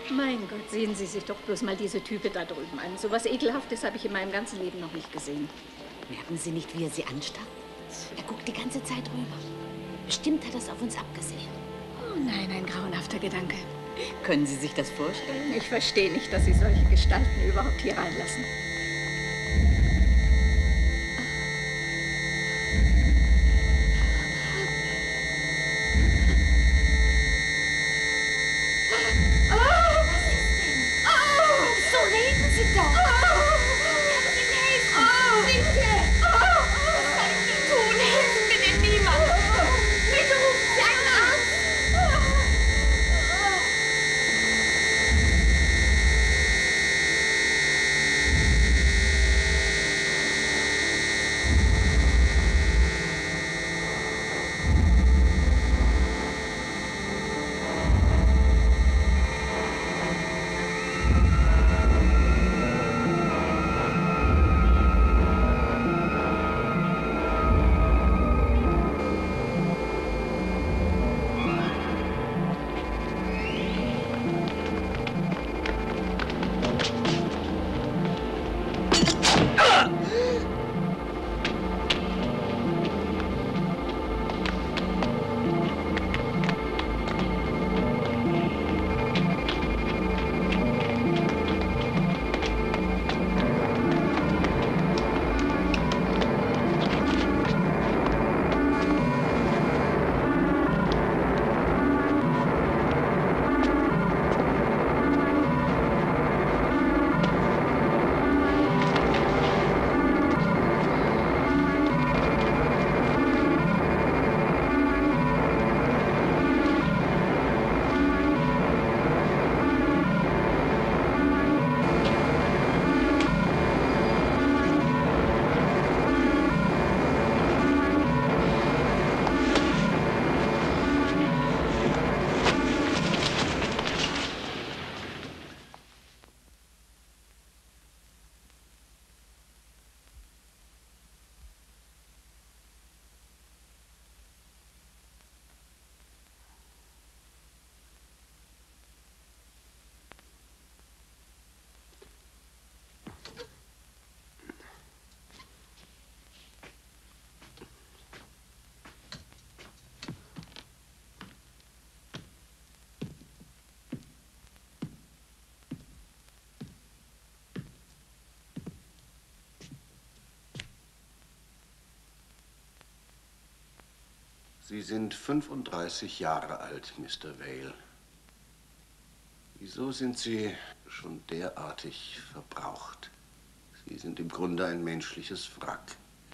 Mein Gott, sehen Sie sich doch bloß mal diese Type da drüben an. So was Ekelhaftes habe ich in meinem ganzen Leben noch nicht gesehen. Merken Sie nicht, wie er sie anstarrt? Er guckt die ganze Zeit rüber. Bestimmt hat er es auf uns abgesehen. Oh nein, ein grauenhafter Gedanke. Können Sie sich das vorstellen? Ich verstehe nicht, dass Sie solche Gestalten überhaupt hier reinlassen. Sie sind 35 Jahre alt, Mr. Vale. Wieso sind Sie schon derartig verbraucht? Sie sind im Grunde ein menschliches Wrack.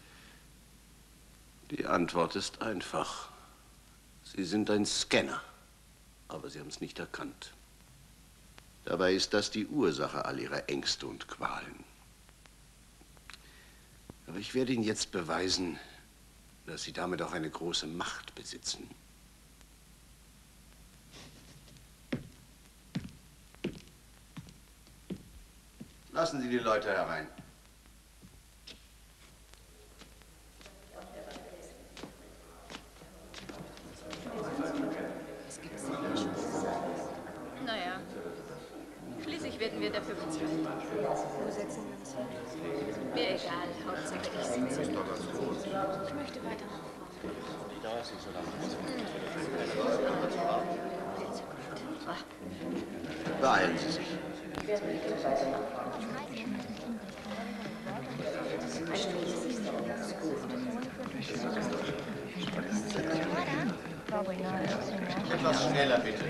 Die Antwort ist einfach. Sie sind ein Scanner, aber Sie haben es nicht erkannt. Dabei ist das die Ursache all Ihrer Ängste und Qualen. Aber ich werde Ihnen jetzt beweisen, dass Sie damit auch eine große Macht besitzen. Lassen Sie die Leute herein. Naja, schließlich werden wir dafür bezahlen. Wo setzen wir uns hin? Mir egal, Hauptsache ich sitze. Ich möchte weiter nach vorne. Beeilen Sie sich. Etwas schneller, bitte.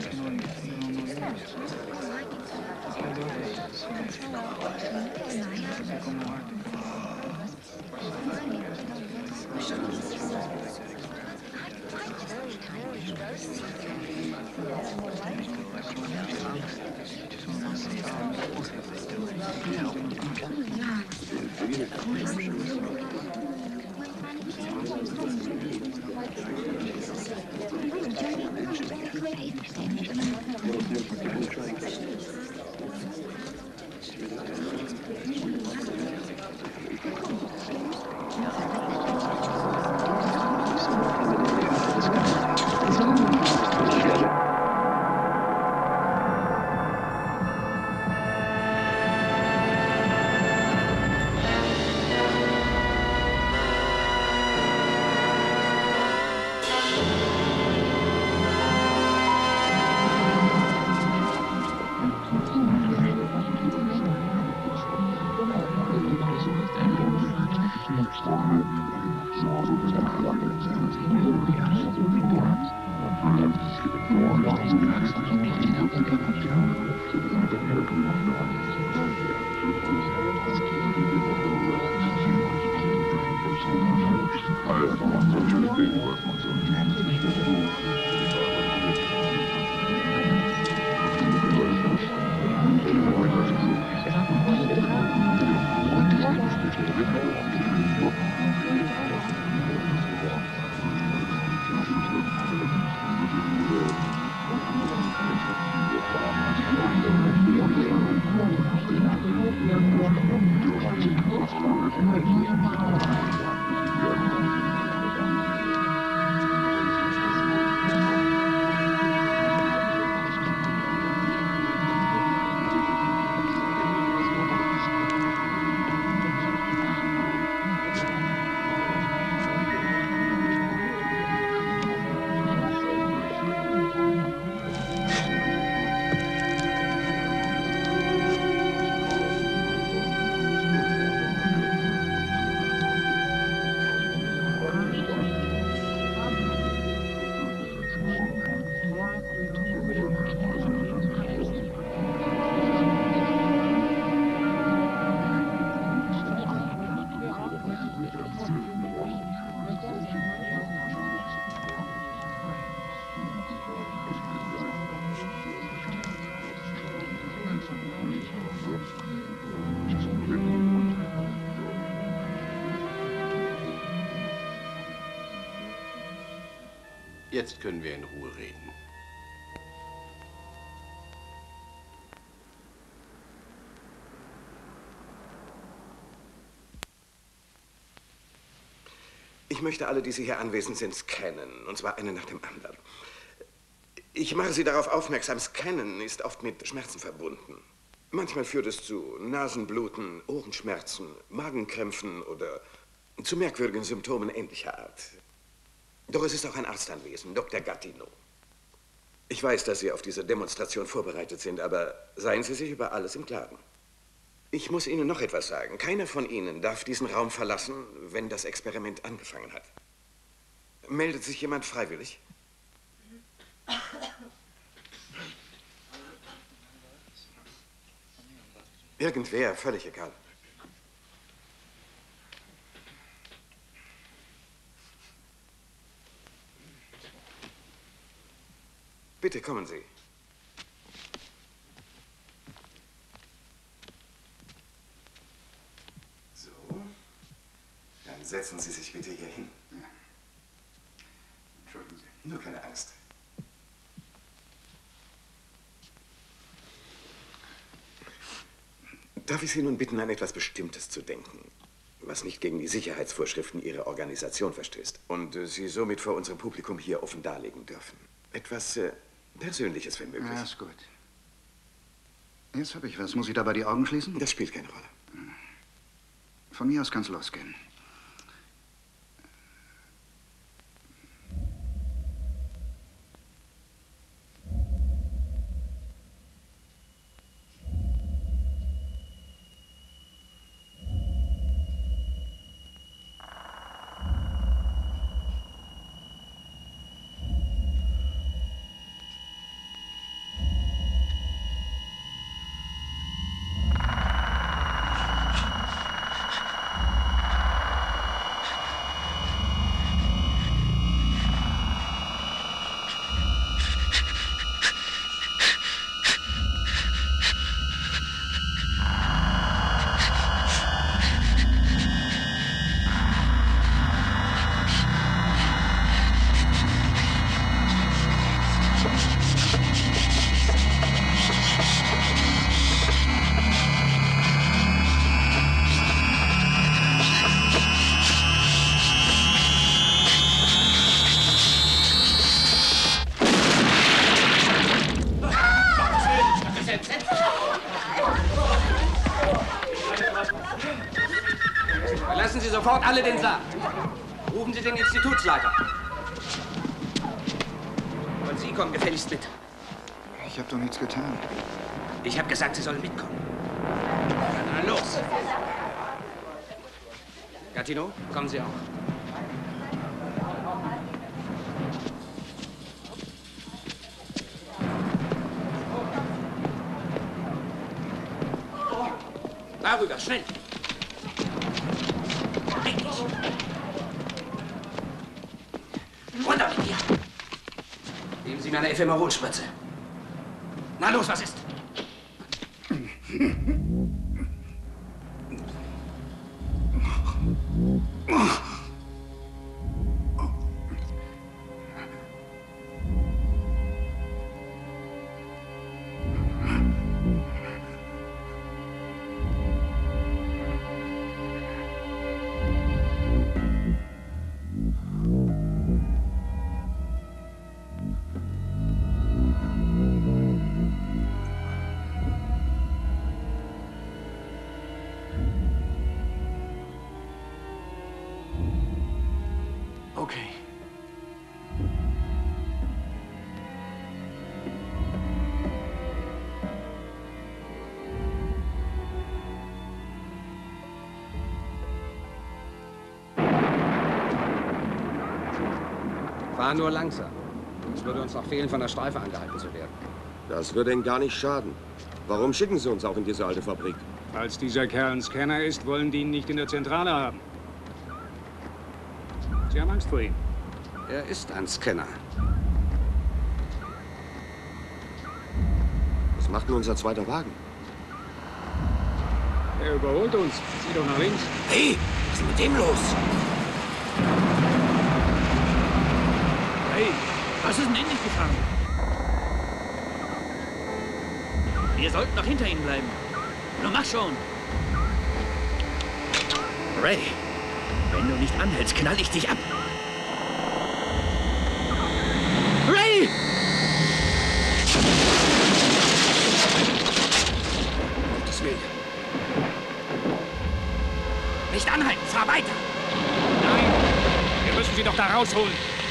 Jetzt können wir in Ruhe reden. Ich möchte alle, die Sie hier anwesend sind, scannen. Und zwar einen nach dem anderen. Ich mache Sie darauf aufmerksam, Scannen ist oft mit Schmerzen verbunden. Manchmal führt es zu Nasenbluten, Ohrenschmerzen, Magenkrämpfen oder zu merkwürdigen Symptomen ähnlicher Art. Doch es ist auch ein Arzt anwesend, Dr. Gattino. Ich weiß, dass Sie auf diese Demonstration vorbereitet sind, aber seien Sie sich über alles im Klaren. Ich muss Ihnen noch etwas sagen. Keiner von Ihnen darf diesen Raum verlassen, wenn das Experiment angefangen hat. Meldet sich jemand freiwillig? Irgendwer, völlig egal. Bitte kommen Sie. So, dann setzen Sie sich bitte hier hin. Ja. Entschuldigen Sie. Nur keine Angst. Darf ich Sie nun bitten, an etwas Bestimmtes zu denken, was nicht gegen die Sicherheitsvorschriften Ihrer Organisation verstößt und Sie somit vor unserem Publikum hier offen darlegen dürfen? Etwas Persönliches, wenn möglich. Ja, ist gut. Jetzt habe ich was. Muss ich dabei die Augen schließen? Das spielt keine Rolle. Von mir aus kann's losgehen. Verlassen Sie sofort alle den Saal. Rufen Sie den Institutsleiter. Und Sie kommen gefälligst mit. Ich habe doch nichts getan. Ich habe gesagt, Sie sollen mitkommen. Na los. Gattino, kommen Sie auch. Darüber, schnell! Leg dich! Runter mit dir! Geben Sie mir eine Ephemerolspritze. Na los, was ist? Okay. Fahr nur langsam. Es würde uns noch fehlen, von der Streife angehalten zu werden. Das würde Ihnen gar nicht schaden. Warum schicken Sie uns auch in diese alte Fabrik? Falls dieser Kerl ein Scanner ist, wollen die ihn nicht in der Zentrale haben. Sie haben Angst vor ihm. Er ist ein Scanner. Was macht denn unser zweiter Wagen? Er überholt uns. Sieh doch nach links. Hey, was ist mit dem los? Hey, was ist denn endlich gefahren? Wir sollten doch hinter ihnen bleiben. Nur mach schon. Ray, wenn du nicht anhältst, knall ich dich ab. Ray! Gottes Willen. Nicht anhalten, fahr weiter. Nein, wir müssen sie doch da rausholen.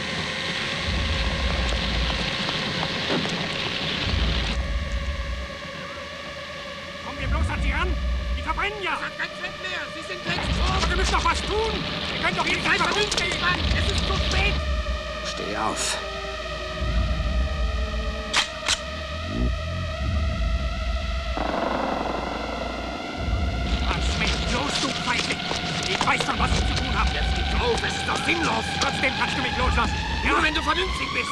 Kommen wir bloß an sie ran? Die verbrennen ja. Das hat kein Fett mehr. Sie sind längst tot. Wir müssen doch was tun. Wir können doch hier nicht einfach rumstehen. Es ist zu spät. Steh auf. Lass mich los, du Feigling. Ich weiß schon, was ich zu tun habe. Jetzt gib's auf. Es ist doch sinnlos. Trotzdem kannst du mich loslassen. Nur wenn du vernünftig bist.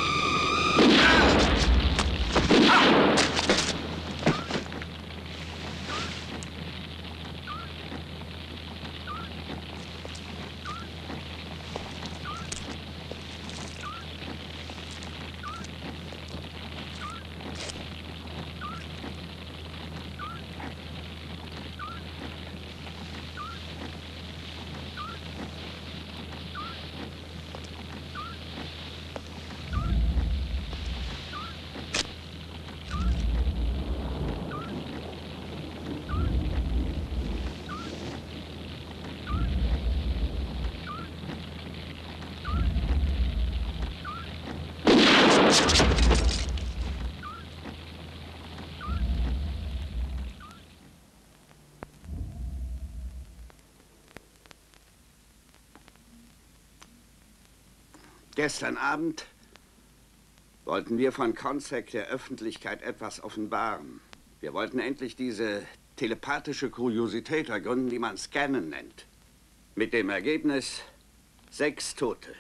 Gestern Abend wollten wir von Consec der Öffentlichkeit etwas offenbaren. Wir wollten endlich diese telepathische Kuriosität ergründen, die man Scannen nennt. Mit dem Ergebnis 6 Tote.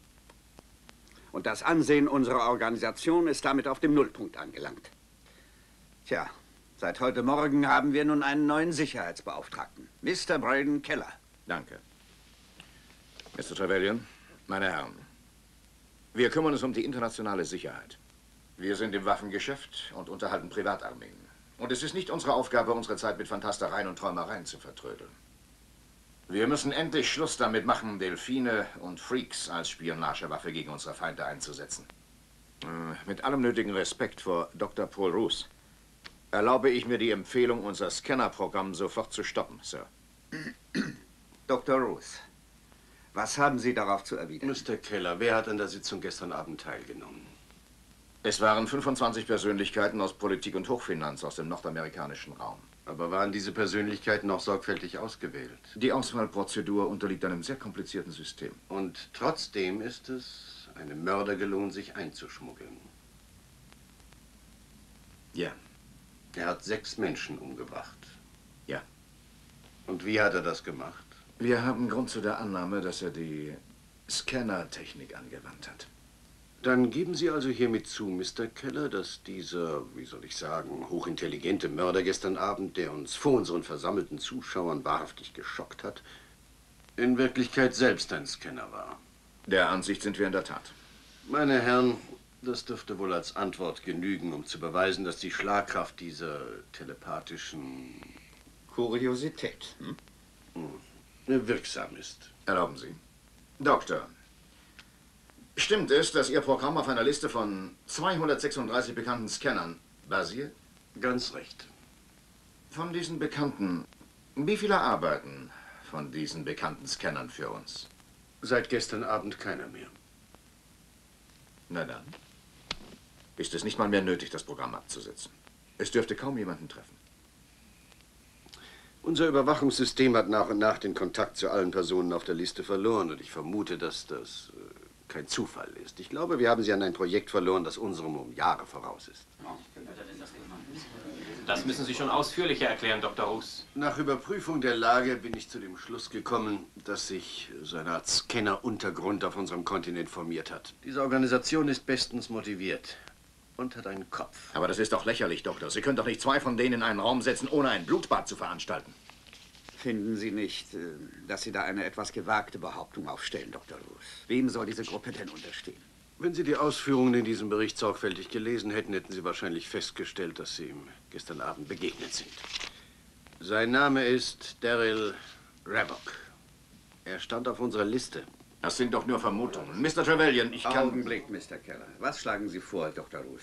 Und das Ansehen unserer Organisation ist damit auf dem Nullpunkt angelangt. Tja, seit heute Morgen haben wir nun einen neuen Sicherheitsbeauftragten, Mr. Braden Keller. Danke. Mr. Trevelyan, meine Herren, wir kümmern uns um die internationale Sicherheit. Wir sind im Waffengeschäft und unterhalten Privatarmeen. Und es ist nicht unsere Aufgabe, unsere Zeit mit Fantastereien und Träumereien zu vertrödeln. Wir müssen endlich Schluss damit machen, Delfine und Freaks als Spionagewaffe gegen unsere Feinde einzusetzen. Mit allem nötigen Respekt vor Dr. Paul Roos erlaube ich mir die Empfehlung, unser Scannerprogramm sofort zu stoppen, Sir. Dr. Roos, was haben Sie darauf zu erwidern? Mr. Keller, wer hat an der Sitzung gestern Abend teilgenommen? Es waren 25 Persönlichkeiten aus Politik und Hochfinanz aus dem nordamerikanischen Raum. Aber waren diese Persönlichkeiten auch sorgfältig ausgewählt? Die Auswahlprozedur unterliegt einem sehr komplizierten System. Und trotzdem ist es einem Mörder gelungen, sich einzuschmuggeln. Ja. Er hat 6 Menschen umgebracht. Ja. Und wie hat er das gemacht? Wir haben Grund zu der Annahme, dass er die Scanner-Technik angewandt hat. Dann geben Sie also hiermit zu, Mr. Keller, dass dieser, wie soll ich sagen, hochintelligente Mörder gestern Abend, der uns vor unseren versammelten Zuschauern wahrhaftig geschockt hat, in Wirklichkeit selbst ein Scanner war. Der Ansicht sind wir in der Tat. Meine Herren, das dürfte wohl als Antwort genügen, um zu beweisen, dass die Schlagkraft dieser telepathischen Kuriosität wirksam ist. Erlauben Sie. Doktor, stimmt es, dass Ihr Programm auf einer Liste von 236 bekannten Scannern basiert? Ganz recht. Von diesen Bekannten, wie viele arbeiten von diesen bekannten Scannern für uns? Seit gestern Abend keiner mehr. Na dann. Ist es nicht mal mehr nötig, das Programm abzusetzen. Es dürfte kaum jemanden treffen. Unser Überwachungssystem hat nach und nach den Kontakt zu allen Personen auf der Liste verloren. Und ich vermute, dass das kein Zufall ist. Ich glaube, wir haben sie an ein Projekt verloren, das unserem um Jahre voraus ist. Das müssen Sie schon ausführlicher erklären, Dr. Roos. Nach Überprüfung der Lage bin ich zu dem Schluss gekommen, dass sich so eine Art Scanner-Untergrund auf unserem Kontinent formiert hat. Diese Organisation ist bestens motiviert und hat einen Kopf. Aber das ist doch lächerlich, Doktor. Sie können doch nicht zwei von denen in einen Raum setzen, ohne ein Blutbad zu veranstalten. Finden Sie nicht, dass Sie da eine etwas gewagte Behauptung aufstellen, Dr. Roos? Wem soll diese Gruppe denn unterstehen? Wenn Sie die Ausführungen in diesem Bericht sorgfältig gelesen hätten, hätten Sie wahrscheinlich festgestellt, dass Sie ihm gestern Abend begegnet sind. Sein Name ist Daryl Rabok. Er stand auf unserer Liste. Das sind doch nur Vermutungen. Mr. Trevelyan, ich kann... Augenblick, Mr. Keller. Was schlagen Sie vor, Dr. Roos?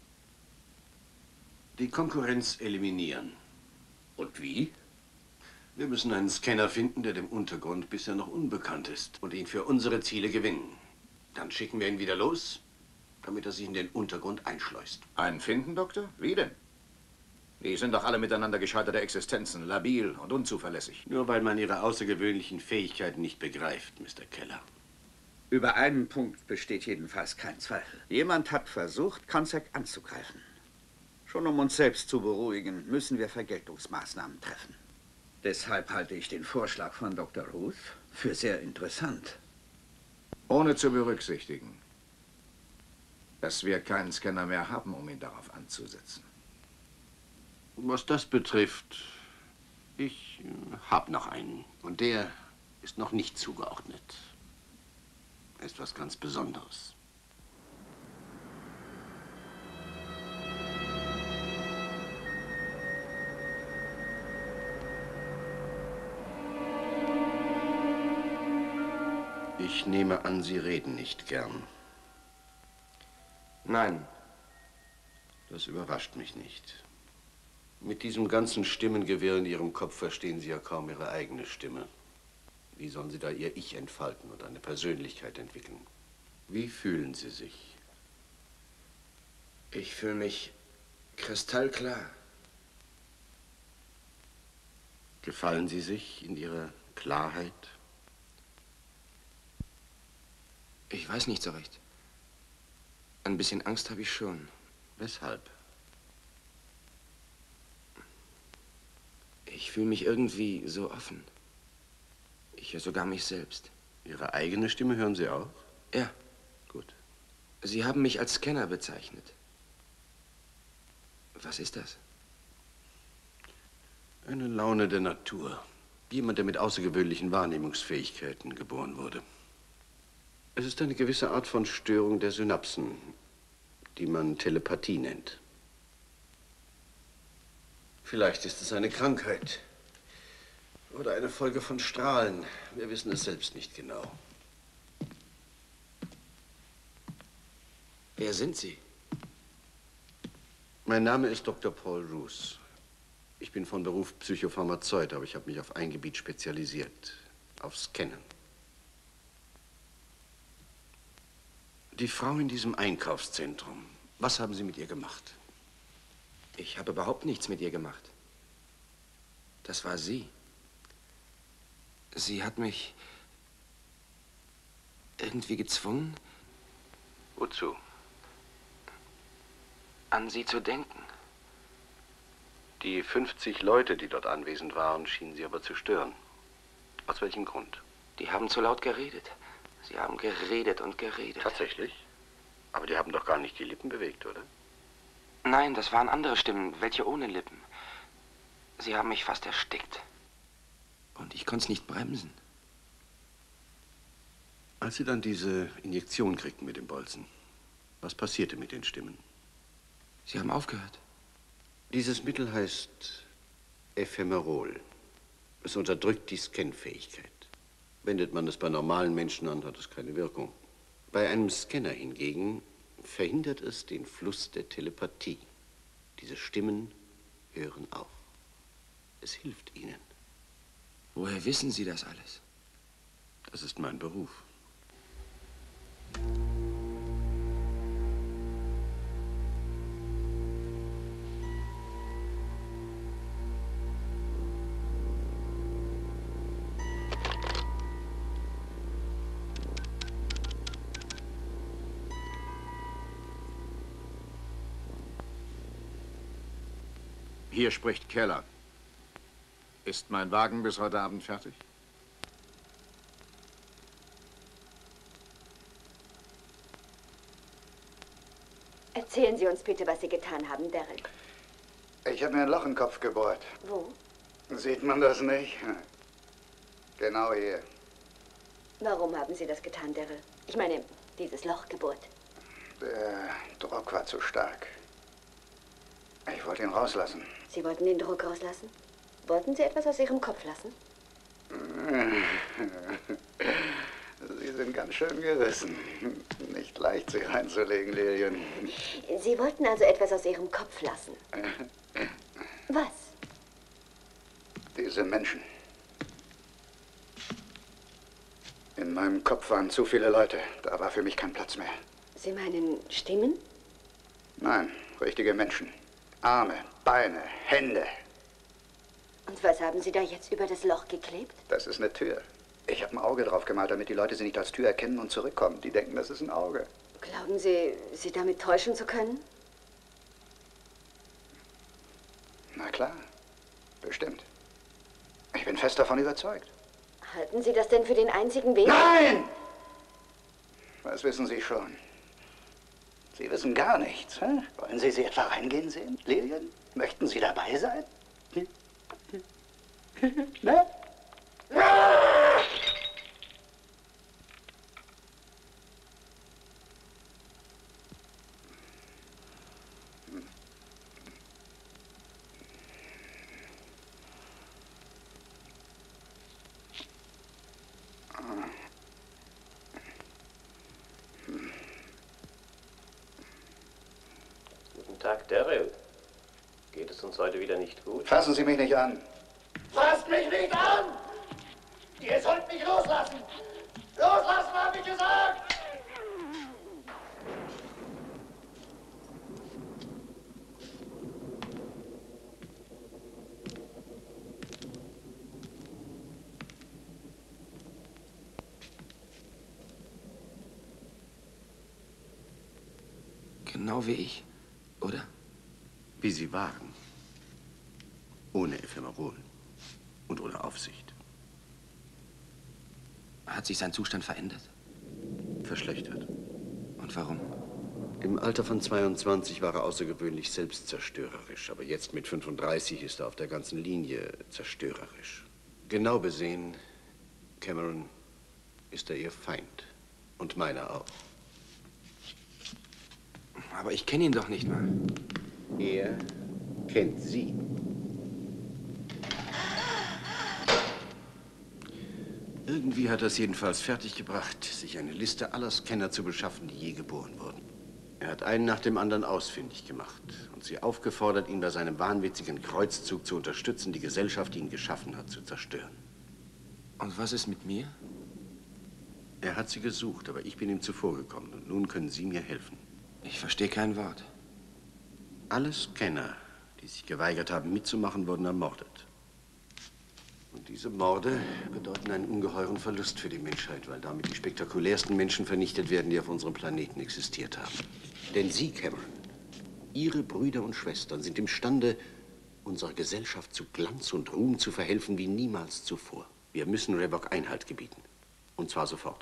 Die Konkurrenz eliminieren. Und wie? Wir müssen einen Scanner finden, der dem Untergrund bisher noch unbekannt ist und ihn für unsere Ziele gewinnen. Dann schicken wir ihn wieder los, damit er sich in den Untergrund einschleust. Einen finden, Doktor? Wie denn? Die sind doch alle miteinander gescheiterte Existenzen, labil und unzuverlässig. Nur weil man ihre außergewöhnlichen Fähigkeiten nicht begreift, Mr. Keller. Über einen Punkt besteht jedenfalls kein Zweifel. Jemand hat versucht, Consec anzugreifen. Schon um uns selbst zu beruhigen, müssen wir Vergeltungsmaßnahmen treffen. Deshalb halte ich den Vorschlag von Dr. Roos für sehr interessant. Ohne zu berücksichtigen, dass wir keinen Scanner mehr haben, um ihn darauf anzusetzen. Was das betrifft, ich habe noch einen. Und der ist noch nicht zugeordnet. Er ist was ganz Besonderes. Ich nehme an, Sie reden nicht gern. Nein. Das überrascht mich nicht. Mit diesem ganzen Stimmengewirr in Ihrem Kopf verstehen Sie ja kaum Ihre eigene Stimme. Wie sollen Sie da Ihr Ich entfalten und eine Persönlichkeit entwickeln? Wie fühlen Sie sich? Ich fühle mich kristallklar. Gefallen Sie sich in Ihrer Klarheit? Ich weiß nicht so recht. Ein bisschen Angst habe ich schon. Weshalb? Ich fühle mich irgendwie so offen. Ich höre sogar mich selbst. Ihre eigene Stimme hören Sie auch? Ja. Gut. Sie haben mich als Scanner bezeichnet. Was ist das? Eine Laune der Natur. Jemand, der mit außergewöhnlichen Wahrnehmungsfähigkeiten geboren wurde. Es ist eine gewisse Art von Störung der Synapsen, die man Telepathie nennt. Vielleicht ist es eine Krankheit oder eine Folge von Strahlen. Wir wissen es selbst nicht genau. Wer sind Sie? Mein Name ist Dr. Paul Roos. Ich bin von Beruf Psychopharmazeut, aber ich habe mich auf ein Gebiet spezialisiert, auf Scannen. Die Frau in diesem Einkaufszentrum, was haben Sie mit ihr gemacht? Ich habe überhaupt nichts mit ihr gemacht. Das war sie. Sie hat mich irgendwie gezwungen. Wozu? An sie zu denken. Die 50 Leute, die dort anwesend waren, schienen Sie aber zu stören. Aus welchem Grund? Die haben zu laut geredet. Sie haben geredet und geredet. Tatsächlich? Aber die haben doch gar nicht die Lippen bewegt, oder? Nein, das waren andere Stimmen, welche ohne Lippen. Sie haben mich fast erstickt. Und ich konnte es nicht bremsen. Als Sie dann diese Injektion kriegten mit dem Bolzen, was passierte mit den Stimmen? Sie haben aufgehört. Dieses Mittel heißt Ephemerol. Es unterdrückt die Scanfähigkeit. Wendet man es bei normalen Menschen an, hat es keine Wirkung. Bei einem Scanner hingegen verhindert es den Fluss der Telepathie. Diese Stimmen hören auf. Es hilft ihnen. Woher wissen Sie das alles? Das ist mein Beruf. Hier spricht Keller. Ist mein Wagen bis heute Abend fertig? Erzählen Sie uns bitte, was Sie getan haben, Daryl. Ich habe mir ein Loch im Kopf gebohrt. Wo? Sieht man das nicht? Genau hier. Warum haben Sie das getan, Daryl? Ich meine, dieses Loch gebohrt. Der Druck war zu stark. Ich wollte ihn rauslassen. Sie wollten den Druck rauslassen? Wollten Sie etwas aus Ihrem Kopf lassen? Sie sind ganz schön gerissen. Nicht leicht, sie reinzulegen, Lillian. Sie wollten also etwas aus Ihrem Kopf lassen. Was? Diese Menschen. In meinem Kopf waren zu viele Leute. Da war für mich kein Platz mehr. Sie meinen Stimmen? Nein, richtige Menschen. Arme, Beine, Hände. Und was haben Sie da jetzt über das Loch geklebt? Das ist eine Tür. Ich habe ein Auge drauf gemalt, damit die Leute sie nicht als Tür erkennen und zurückkommen. Die denken, das ist ein Auge. Glauben Sie, Sie damit täuschen zu können? Na klar, bestimmt. Ich bin fest davon überzeugt. Halten Sie das denn für den einzigen Weg? Nein! Was wissen Sie schon? Sie wissen gar nichts. Hä? Wollen Sie etwa reingehen sehen, Lillian? Möchten Sie dabei sein? Ne? Guten Tag, Daryl. Geht es uns heute wieder nicht gut? Fassen Sie mich nicht an. Fasst mich nicht an! Ihr sollt mich loslassen! Loslassen, habe ich gesagt! Genau wie ich, oder? Wie Sie waren. Ohne Ephemerol. Und ohne Aufsicht. Hat sich sein Zustand verändert? Verschlechtert. Und warum? Im Alter von 22 war er außergewöhnlich selbstzerstörerisch. Aber jetzt mit 35 ist er auf der ganzen Linie zerstörerisch. Genau besehen, Cameron, ist er Ihr Feind. Und meiner auch. Aber ich kenne ihn doch nicht mal. Er kennt Sie. Irgendwie hat er es jedenfalls fertiggebracht, sich eine Liste aller Scanner zu beschaffen, die je geboren wurden. Er hat einen nach dem anderen ausfindig gemacht und sie aufgefordert, ihn bei seinem wahnwitzigen Kreuzzug zu unterstützen, die Gesellschaft, die ihn geschaffen hat, zu zerstören. Und was ist mit mir? Er hat sie gesucht, aber ich bin ihm zuvorgekommen und nun können Sie mir helfen. Ich verstehe kein Wort. Alle Scanner, die sich geweigert haben, mitzumachen, wurden ermordet. Und diese Morde bedeuten einen ungeheuren Verlust für die Menschheit, weil damit die spektakulärsten Menschen vernichtet werden, die auf unserem Planeten existiert haben. Denn Sie, Cameron, Ihre Brüder und Schwestern sind imstande, unserer Gesellschaft zu Glanz und Ruhm zu verhelfen wie niemals zuvor. Wir müssen Revok Einhalt gebieten. Und zwar sofort.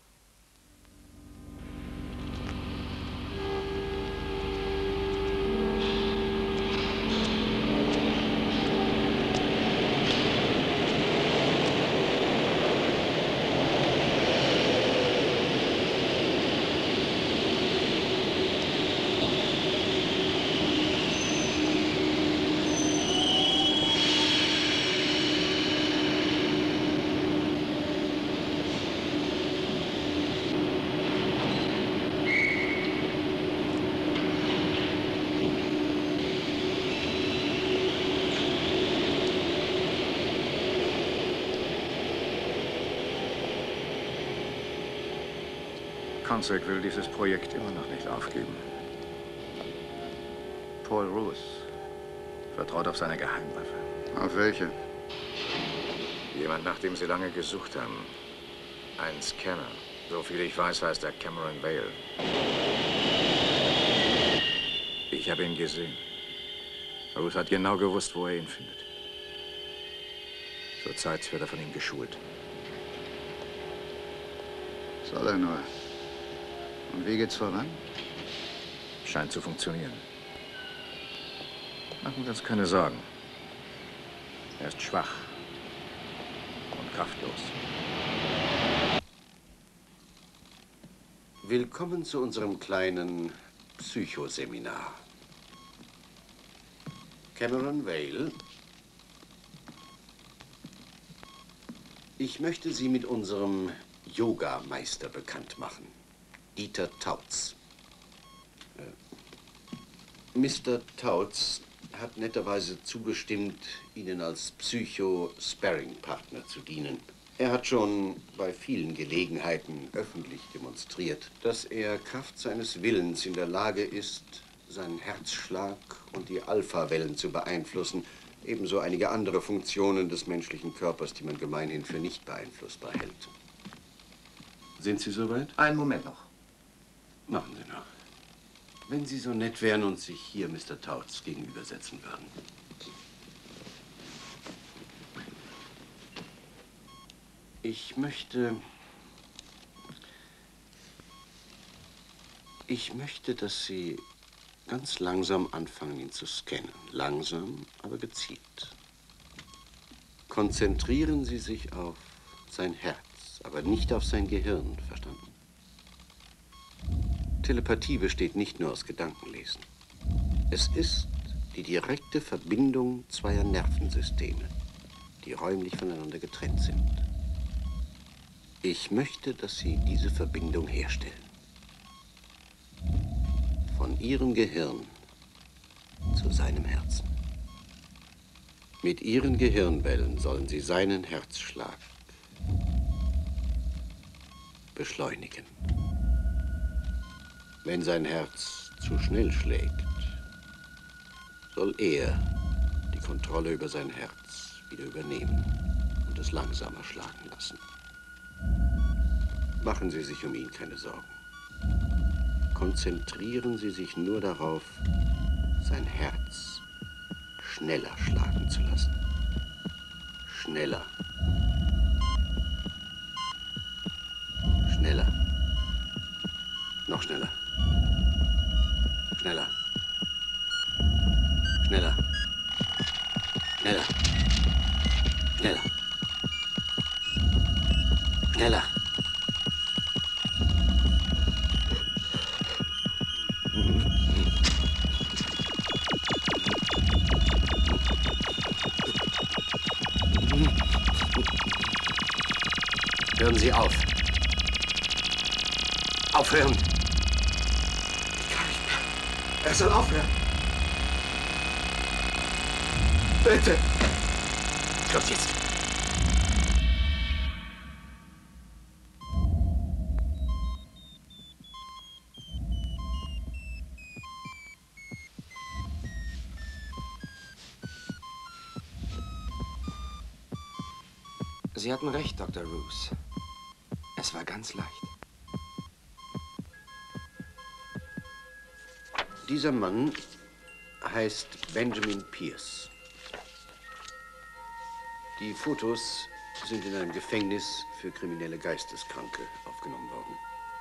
Consec will dieses Projekt immer noch nicht aufgeben. Paul Roos vertraut auf seine Geheimwaffe. Auf welche? Jemand, nach dem Sie lange gesucht haben. Ein Scanner. So viel ich weiß, heißt er Cameron Vale. Ich habe ihn gesehen. Roos hat genau gewusst, wo er ihn findet. Zurzeit wird er von ihm geschult. Soll er nur. Und wie geht's voran? Scheint zu funktionieren. Machen wir uns keine Sorgen. Er ist schwach und kraftlos. Willkommen zu unserem kleinen Psychoseminar. Cameron Vale. Ich möchte Sie mit unserem Yoga-Meister bekannt machen. Dieter Tautz. Mr. Tautz hat netterweise zugestimmt, Ihnen als Psycho-Sparring-Partner zu dienen. Er hat schon bei vielen Gelegenheiten öffentlich demonstriert, dass er Kraft seines Willens in der Lage ist, seinen Herzschlag und die Alpha-Wellen zu beeinflussen, ebenso einige andere Funktionen des menschlichen Körpers, die man gemeinhin für nicht beeinflussbar hält. Sind Sie soweit? Einen Moment noch. Machen Sie noch. Wenn Sie so nett wären und sich hier Mr. Tautz gegenübersetzen würden. Ich möchte, dass Sie ganz langsam anfangen, ihn zu scannen. Langsam, aber gezielt. Konzentrieren Sie sich auf sein Herz, aber nicht auf sein Gehirn, verstanden? Telepathie besteht nicht nur aus Gedankenlesen. Es ist die direkte Verbindung zweier Nervensysteme, die räumlich voneinander getrennt sind. Ich möchte, dass Sie diese Verbindung herstellen. Von Ihrem Gehirn zu seinem Herzen. Mit Ihren Gehirnwellen sollen Sie seinen Herzschlag beschleunigen. Wenn sein Herz zu schnell schlägt, soll er die Kontrolle über sein Herz wieder übernehmen und es langsamer schlagen lassen. Machen Sie sich um ihn keine Sorgen. Konzentrieren Sie sich nur darauf, sein Herz schneller schlagen zu lassen. Schneller. Schneller. Noch schneller. Schneller. Schneller. Schneller. Schneller. Schneller. Hören Sie auf. Aufhören. Er soll aufhören. Bitte. Schluss jetzt. Sie hatten recht, Dr. Roos. Es war ganz leicht. Dieser Mann heißt Benjamin Pierce. Die Fotos sind in einem Gefängnis für kriminelle Geisteskranke aufgenommen worden.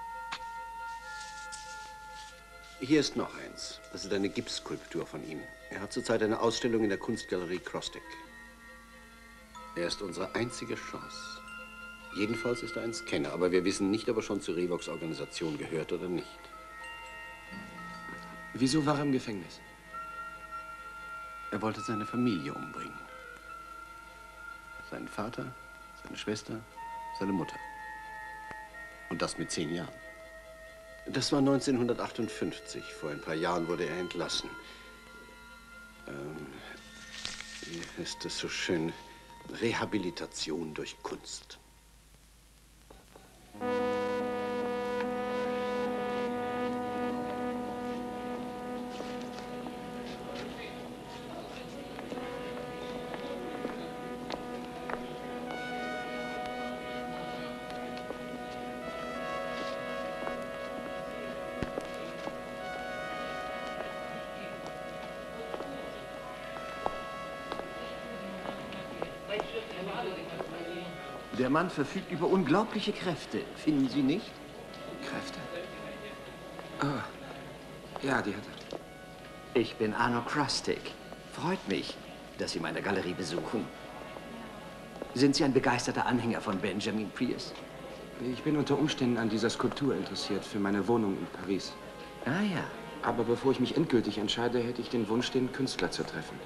Hier ist noch eins. Das ist eine Gipsskulptur von ihm. Er hat zurzeit eine Ausstellung in der Kunstgalerie Crosstick. Er ist unsere einzige Chance. Jedenfalls ist er ein Scanner, aber wir wissen nicht, ob er schon zur Revox Organisation gehört oder nicht. Wieso war er im Gefängnis? Er wollte seine Familie umbringen. Seinen Vater, seine Schwester, seine Mutter. Und das mit 10 Jahren. Das war 1958. Vor ein paar Jahren wurde er entlassen. Wie heißt das so schön? Rehabilitation durch Kunst. Der Mann verfügt über unglaubliche Kräfte, finden Sie nicht? Kräfte? Oh, ja, die hat er. Ich bin Arno Crosstick. Freut mich, dass Sie meine Galerie besuchen. Sind Sie ein begeisterter Anhänger von Benjamin Pierce? Ich bin unter Umständen an dieser Skulptur interessiert für meine Wohnung in Paris. Ah ja. Aber bevor ich mich endgültig entscheide, hätte ich den Wunsch, den Künstler zu treffen.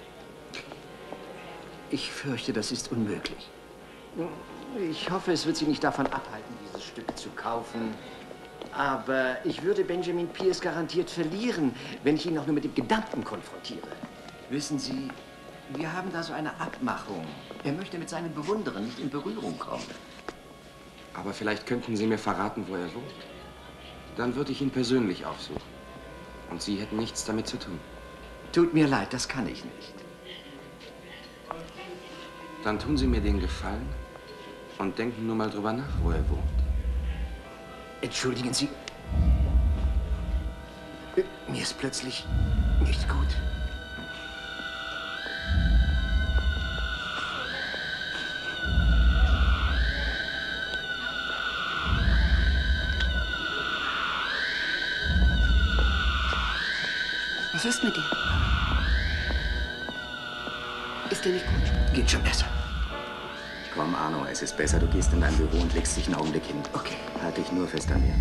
Ich fürchte, das ist unmöglich. Ich hoffe, es wird Sie nicht davon abhalten, dieses Stück zu kaufen. Aber ich würde Benjamin Pierce garantiert verlieren, wenn ich ihn noch nur mit dem Gedanken konfrontiere. Wissen Sie, wir haben da so eine Abmachung. Er möchte mit seinen Bewunderern nicht in Berührung kommen. Aber vielleicht könnten Sie mir verraten, wo er wohnt. Dann würde ich ihn persönlich aufsuchen. Und Sie hätten nichts damit zu tun. Tut mir leid, das kann ich nicht. Dann tun Sie mir den Gefallen und denken nur mal drüber nach, wo er wohnt. Entschuldigen Sie. Mir ist plötzlich nicht gut. Was ist mit dir? Ist dir nicht gut? Geht schon besser. Komm, Arno, es ist besser, du gehst in dein Büro und legst dich einen Augenblick hin. Okay. Halt dich nur fest an mir.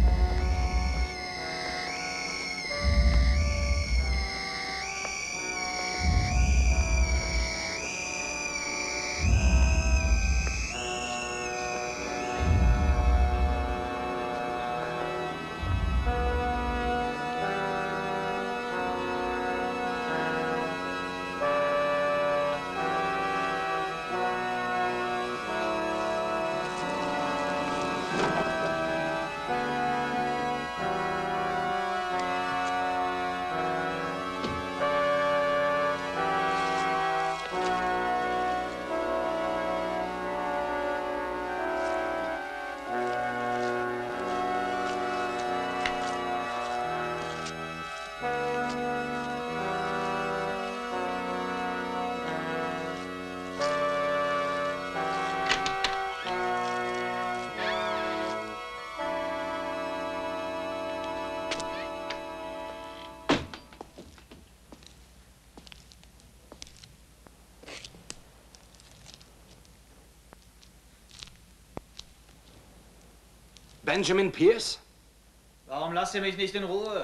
Benjamin Pierce? Warum lasst ihr mich nicht in Ruhe?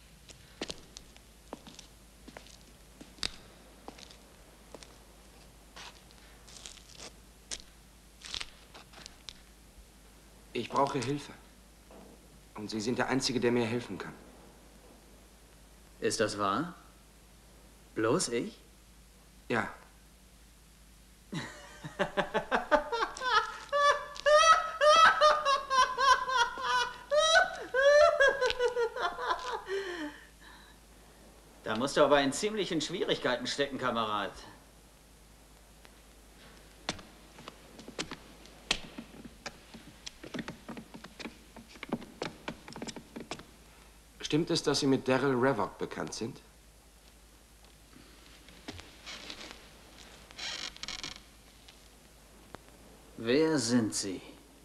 Ich brauche Hilfe. Und Sie sind der Einzige, der mir helfen kann. Ist das wahr? Bloß ich? Ja. Da musst du aber in ziemlichen Schwierigkeiten stecken, Kamerad. Stimmt es, dass Sie mit Daryl Revok bekannt sind? Wer sind Sie?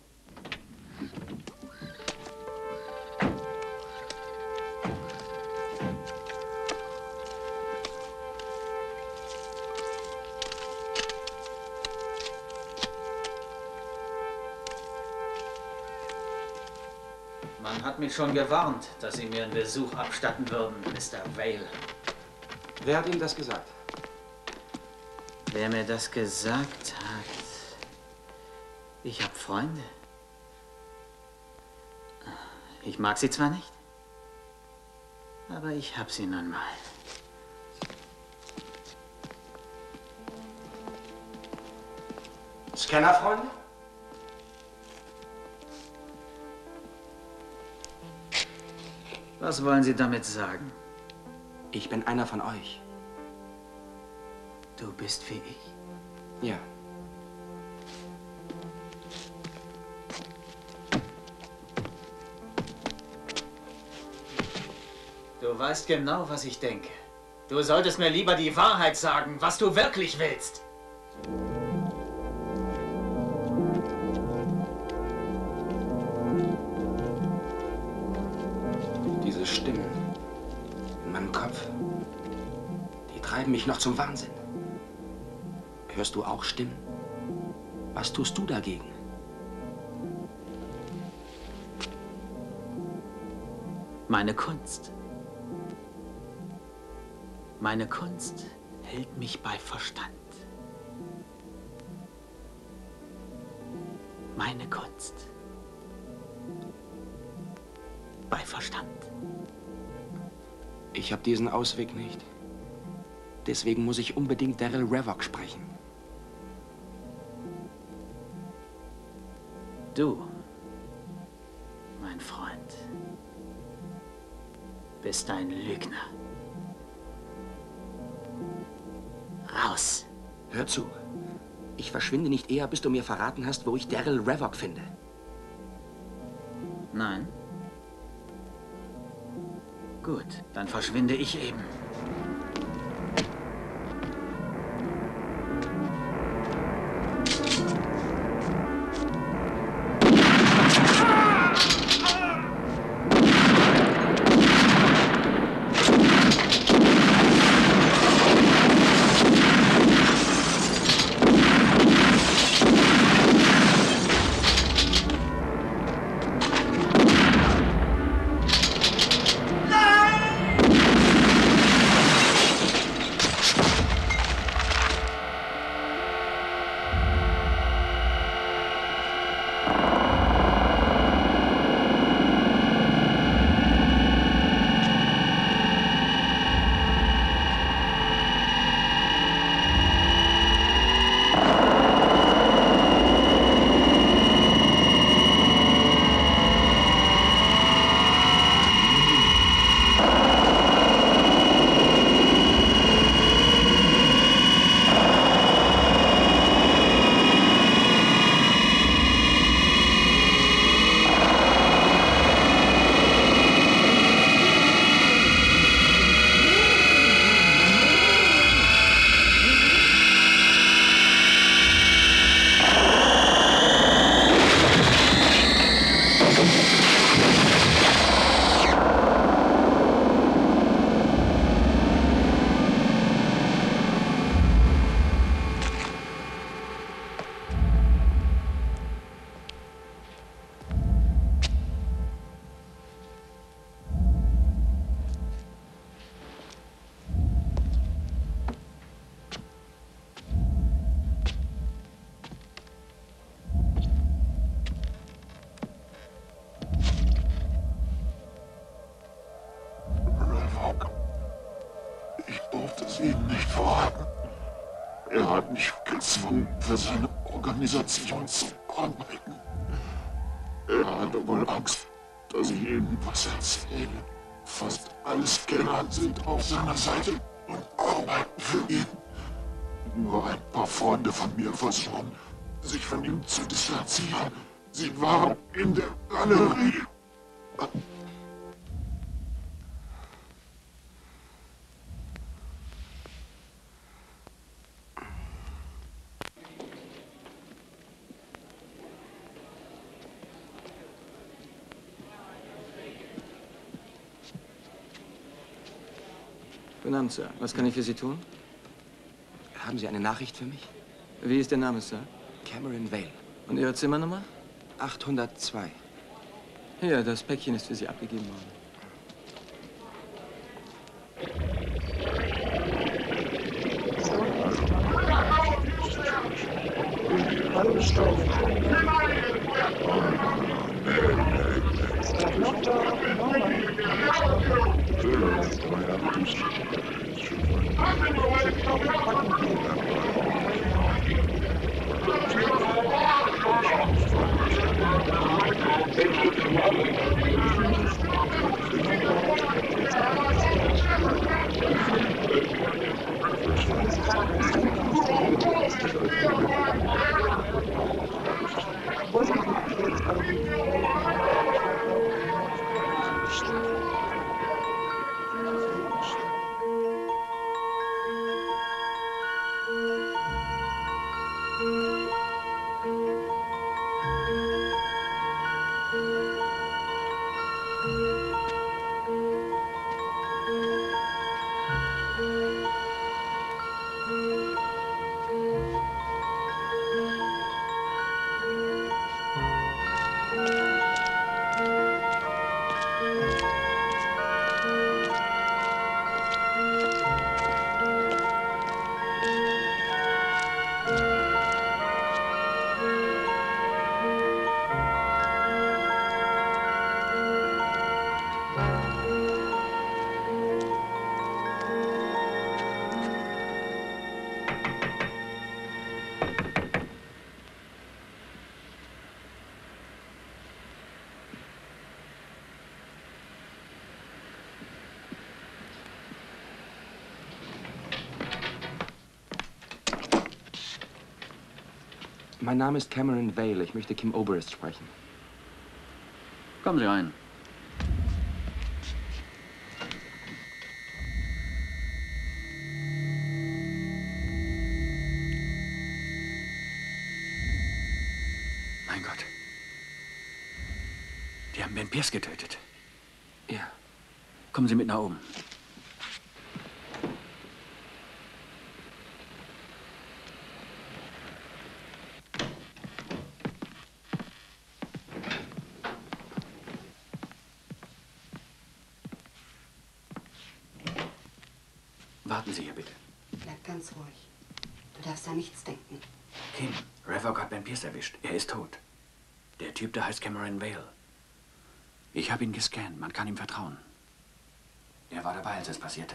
Man hat mich schon gewarnt, dass Sie mir einen Besuch abstatten würden, Mr. Vale. Wer hat Ihnen das gesagt? Wer mir das gesagt hat... Ich habe Freunde. Ich mag sie zwar nicht, aber ich hab sie nun mal. Scannerfreunde? Was wollen Sie damit sagen? Ich bin einer von euch. Du bist wie ich? Ja. Du weißt genau, was ich denke. Du solltest mir lieber die Wahrheit sagen, was du wirklich willst. Diese Stimmen in meinem Kopf, die treiben mich noch zum Wahnsinn. Hörst du auch Stimmen? Was tust du dagegen? Meine Kunst. Meine Kunst hält mich bei Verstand. Meine Kunst. Bei Verstand. Ich habe diesen Ausweg nicht. Deswegen muss ich unbedingt Daryl Revok sprechen. Du, mein Freund, bist ein Lügner. Raus! Hör zu. Ich verschwinde nicht eher, bis du mir verraten hast, wo ich Daryl Revok finde. Nein? Gut, dann verschwinde ich eben. Er hat mich gezwungen, für seine Organisation zu arbeiten. Er hatte wohl Angst, dass ich ihm was erzähle. Fast alle Scanner sind auf seiner Seite und arbeiten für ihn. Nur ein paar Freunde von mir versuchen, sich von ihm zu distanzieren. Sie waren in der Galerie. Guten Abend, Sir. Was kann ich für Sie tun? Haben Sie eine Nachricht für mich? Wie ist der Name, Sir? Cameron Vale. Und Ihre Zimmernummer? 802. Hier, das Päckchen ist für Sie abgegeben worden. Mein Name ist Cameron Vale. Ich möchte Kim Oberst sprechen. Kommen Sie rein. Mein Gott. Die haben Ben Pierce getötet. Ja. Kommen Sie mit nach oben. Warten Sie hier bitte. Bleib ganz ruhig. Du darfst an nichts denken. Kim, Revok hat Ben Pierce erwischt. Er ist tot. Der Typ, der heißt Cameron Vale. Ich habe ihn gescannt. Man kann ihm vertrauen. Er war dabei, als es passierte.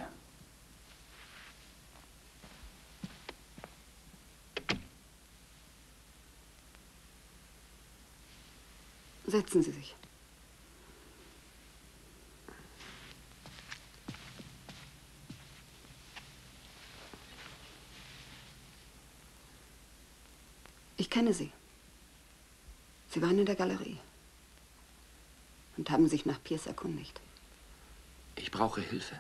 Setzen Sie sich. Ich kenne Sie. Sie waren in der Galerie und haben sich nach Pierce erkundigt. Ich brauche Hilfe.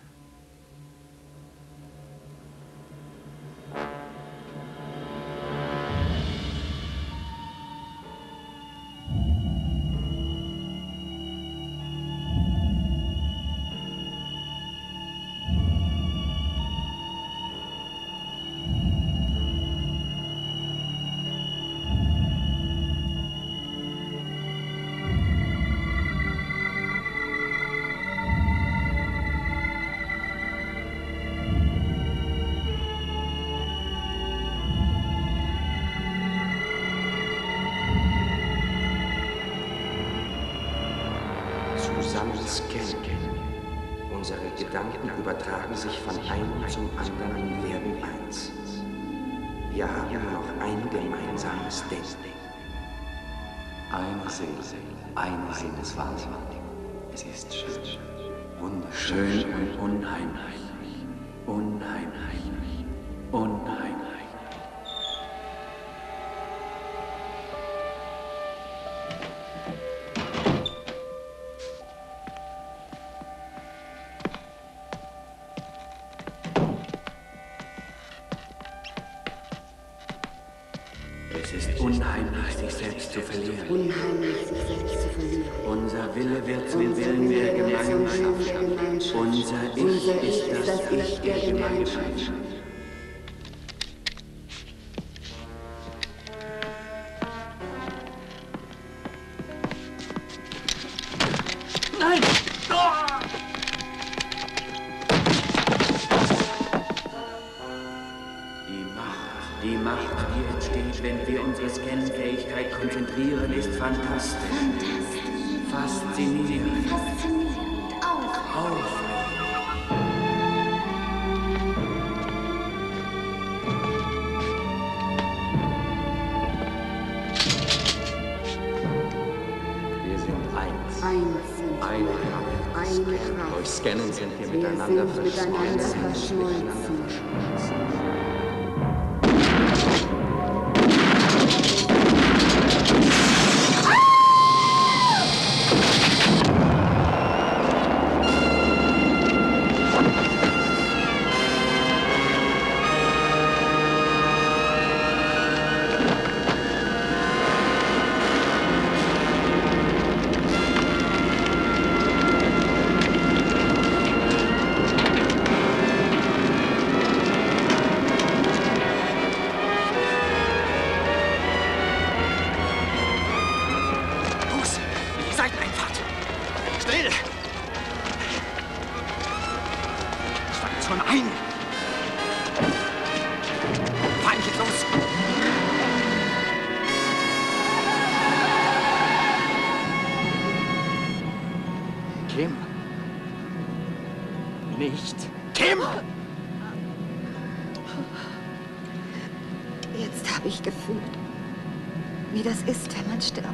Zusammen scannen. Unsere Gedanken übertragen sich von einem zum anderen und werden eins. Wir haben nur noch ein gemeinsames Denken. Eine Seele, eine Sinneswahrnehmung. Es ist schön, wunderschön und unheimlich. Unheimlich. Unheimlich. Es ist unheimlich, sich selbst zu verlieren. Unheimlich, sich selbst zu verlieren. Unser Wille wird zum Willen der Gemeinschaft. Unser Ich ist das Ich der Gemeinschaft. Nein! Die Macht, die entsteht, wenn wir unsere Scannfähigkeit konzentrieren, ist fantastisch. Faszinierend. Faszinierend. Aufregend. Wir sind eins. Eine Kraft. Durch Scannen sind wir miteinander verschmolzen. Jetzt habe ich gefühlt, wie das ist, wenn man stirbt.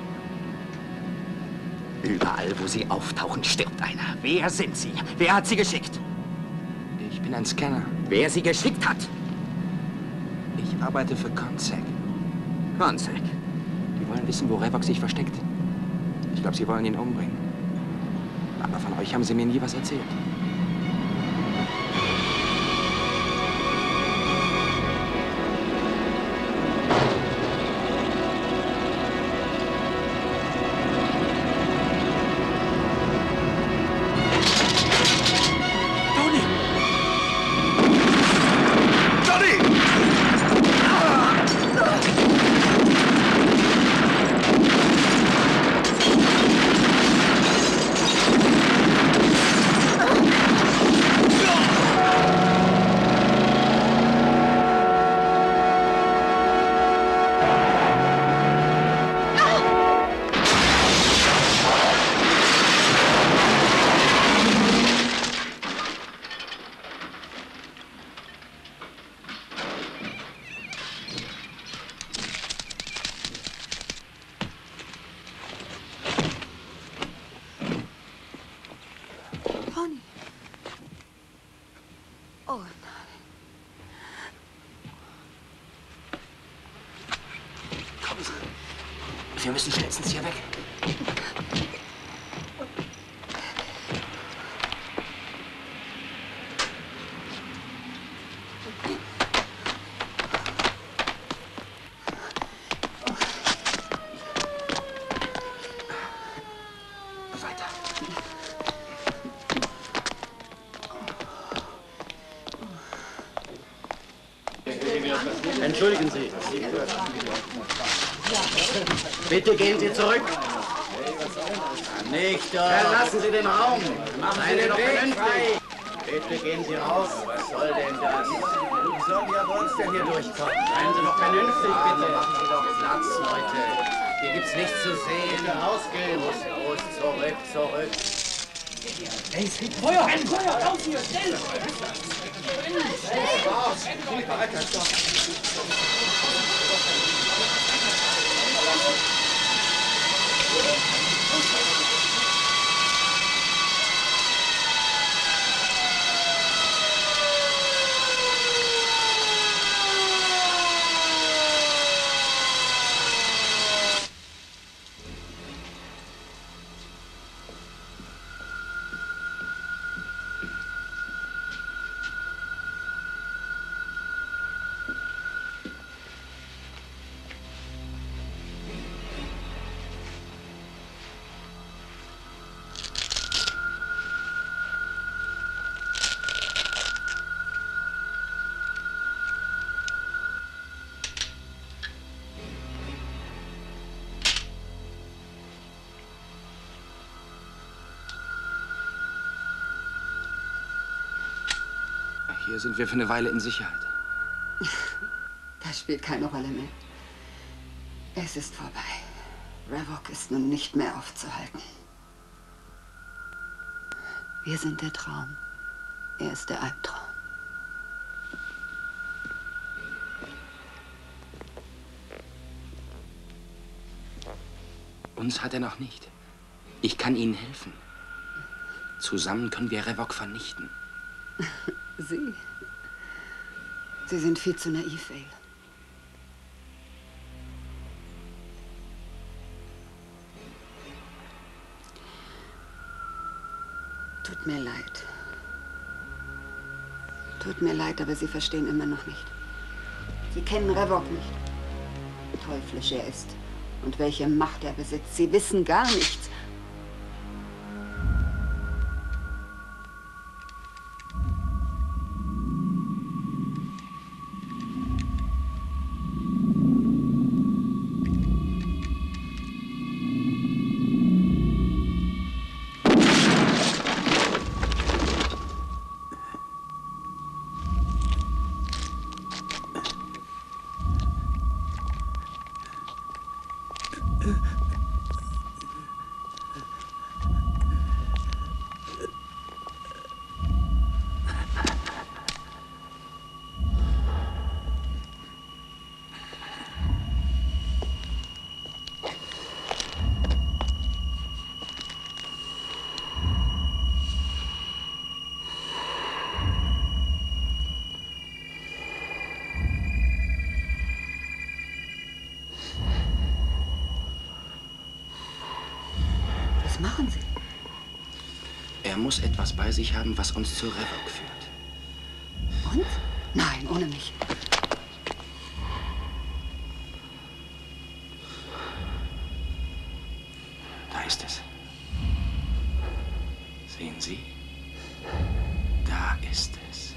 Überall, wo sie auftauchen, stirbt einer. Wer sind sie? Wer hat sie geschickt? Ich bin ein Scanner. Wer sie geschickt hat? Ich arbeite für Consec. Consec? Die wollen wissen, wo Revok sich versteckt. Ich glaube, sie wollen ihn umbringen. Aber von euch haben sie mir nie was erzählt. Tony. Oh nein. Kommen Sie. Wir müssen schnellstens hier weg. Entschuldigen Sie. Bitte gehen Sie zurück. Nicht doch. Verlassen Sie den Raum. Machen Sie den Weg frei. Bitte gehen Sie raus. Was soll denn das? Wie soll Ihr Wolf denn hier durchkommen? Seien Sie doch vernünftig, bitte. Machen Sie doch Platz, Leute. Hier gibt's nichts zu sehen. Bitte rausgehen. Los, zurück, zurück. Hey, es gibt Feuer! Ein Feuer! Raus hier, schnell! Raus! Alter, stopp! Hier sind wir für eine Weile in Sicherheit. Das spielt keine Rolle mehr. Es ist vorbei. Revok ist nun nicht mehr aufzuhalten. Wir sind der Traum. Er ist der Albtraum. Uns hat er noch nicht. Ich kann Ihnen helfen. Zusammen können wir Revok vernichten. Sie? Sie sind viel zu naiv, Vale. Tut mir leid. Tut mir leid, aber Sie verstehen immer noch nicht. Sie kennen Revok nicht. Teuflisch er ist und welche Macht er besitzt. Sie wissen gar nichts. Was machen Sie? Er muss etwas bei sich haben, was uns zu Revok führt. Und? Nein, ohne mich. Da ist es. Sehen Sie? Da ist es.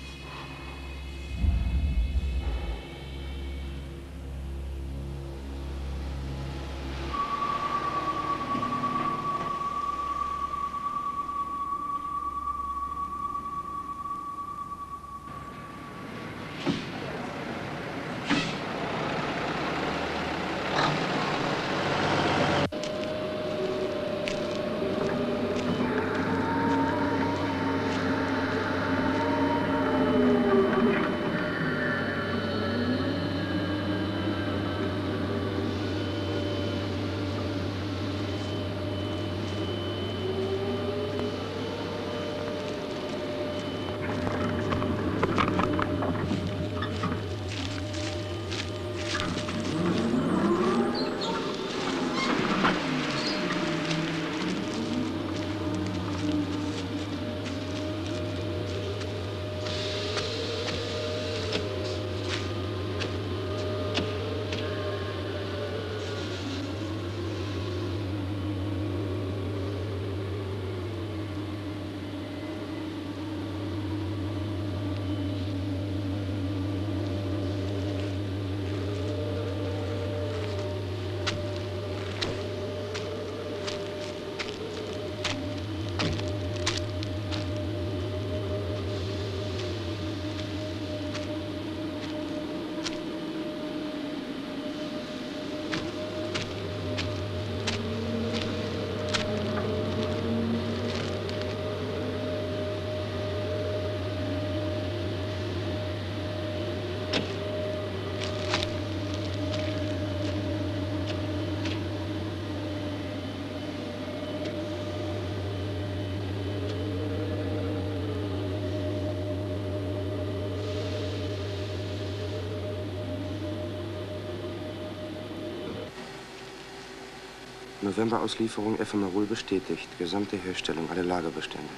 November-Auslieferung Ephemerol bestätigt. Gesamte Herstellung, alle Lagerbestände.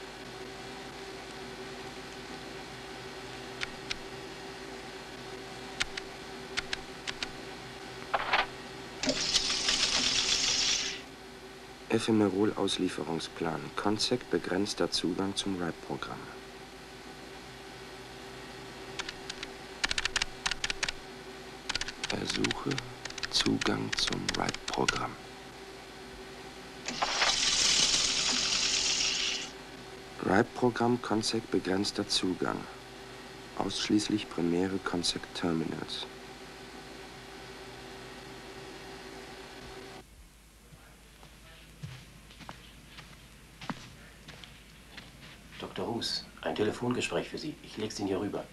Ephemerol-Auslieferungsplan. Consec begrenzter Zugang zum RIPE-Programm. Ersuche Zugang zum RIPE-Programm. RIPE-Programm Consec begrenzter Zugang. Ausschließlich primäre Consec Terminals. Dr. Hus, ein Telefongespräch für Sie. Ich leg's Ihnen hier rüber.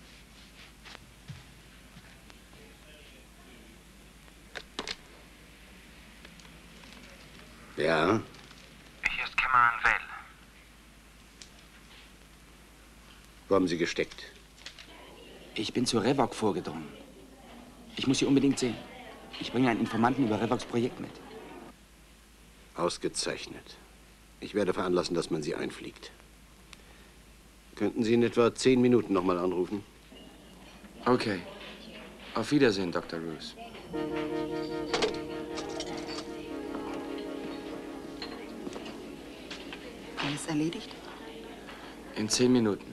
Ja? Hier ist Cameron Vale. Wo haben Sie gesteckt? Ich bin zu Revok vorgedrungen. Ich muss Sie unbedingt sehen. Ich bringe einen Informanten über Revoks Projekt mit. Ausgezeichnet. Ich werde veranlassen, dass man Sie einfliegt. Könnten Sie in etwa 10 Minuten noch mal anrufen? Okay. Auf Wiedersehen, Dr. Roos. Alles erledigt? In 10 Minuten.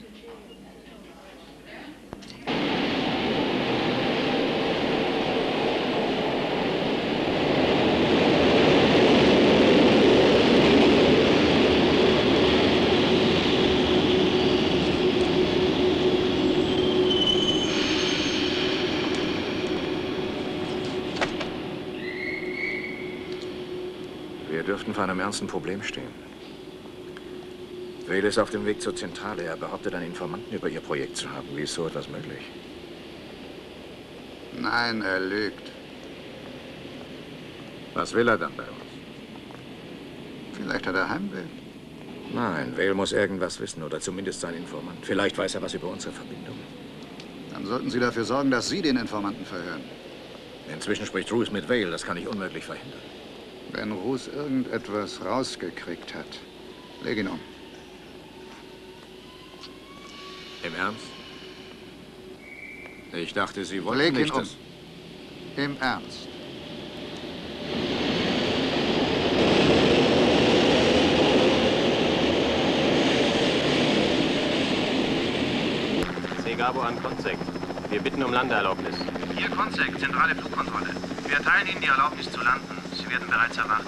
Wir dürften vor einem ernsten Problem stehen. Vale ist auf dem Weg zur Zentrale. Er behauptet, einen Informanten über Ihr Projekt zu haben. Wie ist so etwas möglich? Nein, er lügt. Was will er dann bei uns? Vielleicht hat er Heimweh. Nein, Vale muss irgendwas wissen oder zumindest sein Informant. Vielleicht weiß er was über unsere Verbindung. Dann sollten Sie dafür sorgen, dass Sie den Informanten verhören. Inzwischen spricht Roos mit Vale. Das kann ich unmöglich verhindern. Wenn Roos irgendetwas rausgekriegt hat, leg ihn um. Im Ernst? Ich dachte, Sie wollten Leg ihn nicht, um. dass... Im Ernst. Segabo an Consec. Wir bitten um Landeerlaubnis. Hier Consec, zentrale Flugkontrolle. Wir erteilen Ihnen die Erlaubnis zu landen. Sie werden bereits erwartet.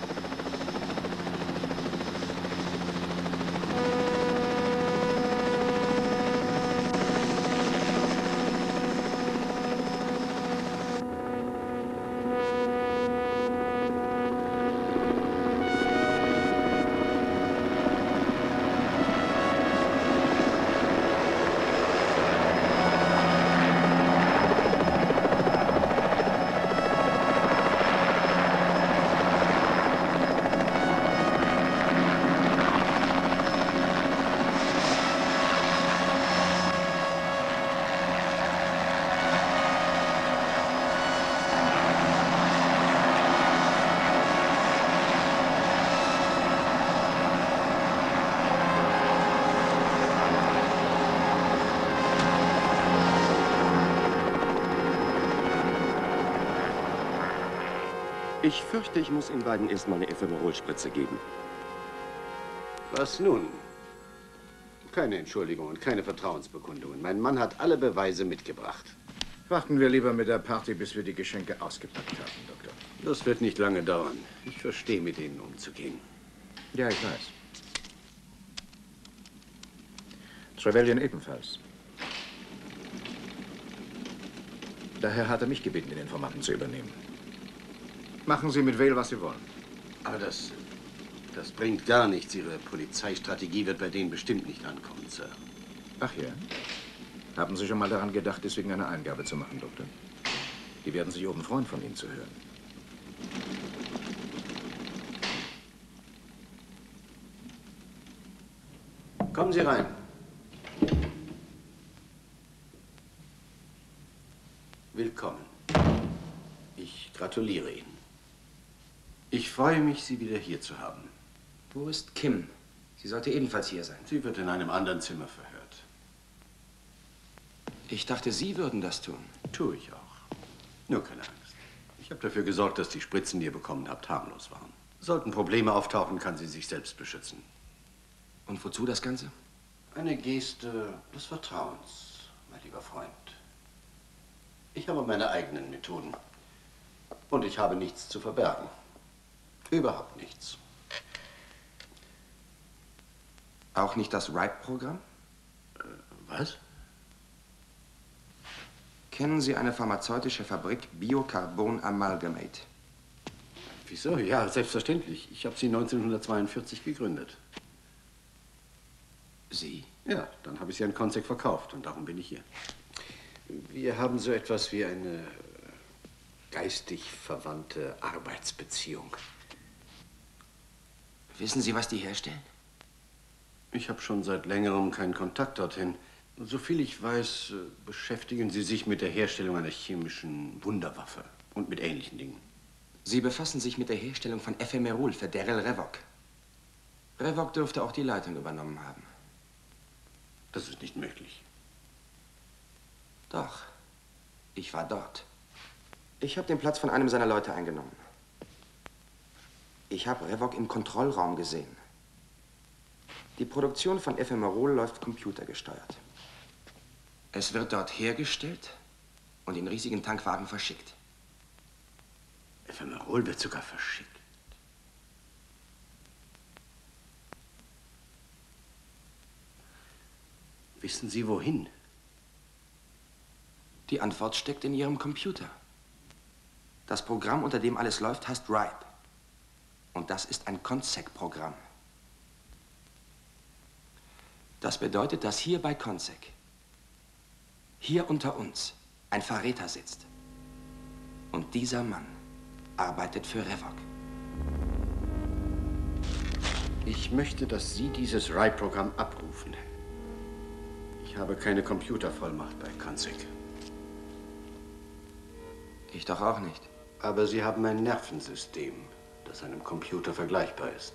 Ich fürchte, ich muss Ihnen beiden erstmal eine Ephemerolspritze geben. Was nun? Keine Entschuldigung und keine Vertrauensbekundungen. Mein Mann hat alle Beweise mitgebracht. Warten wir lieber mit der Party, bis wir die Geschenke ausgepackt haben, Doktor. Das wird nicht lange dauern. Ich verstehe, mit ihnen umzugehen. Ja, ich weiß. Trevelyan ebenfalls. Daher hat er mich gebeten, den Informanten zu übernehmen. Machen Sie mit Vale, was Sie wollen. Aber das bringt gar nichts. Ihre Polizeistrategie wird bei denen bestimmt nicht ankommen, Sir. Ach ja? Haben Sie schon mal daran gedacht, deswegen eine Eingabe zu machen, Doktor? Die werden sich oben freuen, von Ihnen zu hören. Kommen Sie rein. Willkommen. Ich gratuliere Ihnen. Ich freue mich, Sie wieder hier zu haben. Wo ist Kim? Sie sollte ebenfalls hier sein. Sie wird in einem anderen Zimmer verhört. Ich dachte, Sie würden das tun. Tue ich auch. Nur keine Angst. Ich habe dafür gesorgt, dass die Spritzen, die ihr bekommen habt, harmlos waren. Sollten Probleme auftauchen, kann sie sich selbst beschützen. Und wozu das Ganze? Eine Geste des Vertrauens, mein lieber Freund. Ich habe meine eigenen Methoden. Und ich habe nichts zu verbergen. Überhaupt nichts. Auch nicht das RIPE-Programm? Was? Kennen Sie eine pharmazeutische Fabrik Biocarbon Amalgamate? Wieso? Ja, selbstverständlich. Ich habe sie 1942 gegründet. Sie? Ja, dann habe ich sie an Consec verkauft und darum bin ich hier. Wir haben so etwas wie eine geistig verwandte Arbeitsbeziehung. Wissen Sie, was die herstellen? Ich habe schon seit längerem keinen Kontakt dorthin. Soviel ich weiß, beschäftigen Sie sich mit der Herstellung einer chemischen Wunderwaffe und mit ähnlichen Dingen. Sie befassen sich mit der Herstellung von Ephemerol für Daryl Revok. Revok dürfte auch die Leitung übernommen haben. Das ist nicht möglich. Doch. Ich war dort. Ich habe den Platz von einem seiner Leute eingenommen. Ich habe Revok im Kontrollraum gesehen. Die Produktion von Ephemerol läuft computergesteuert. Es wird dort hergestellt und in riesigen Tankwagen verschickt. Ephemerol wird sogar verschickt. Wissen Sie, wohin? Die Antwort steckt in Ihrem Computer. Das Programm, unter dem alles läuft, heißt RIPE. Und das ist ein Consec-Programm. Das bedeutet, dass hier bei Consec, hier unter uns, ein Verräter sitzt. Und dieser Mann arbeitet für Revok. Ich möchte, dass Sie dieses RIPE-Programm abrufen. Ich habe keine Computervollmacht bei Consec. Ich doch auch nicht. Aber Sie haben ein Nervensystem, das einem Computer vergleichbar ist.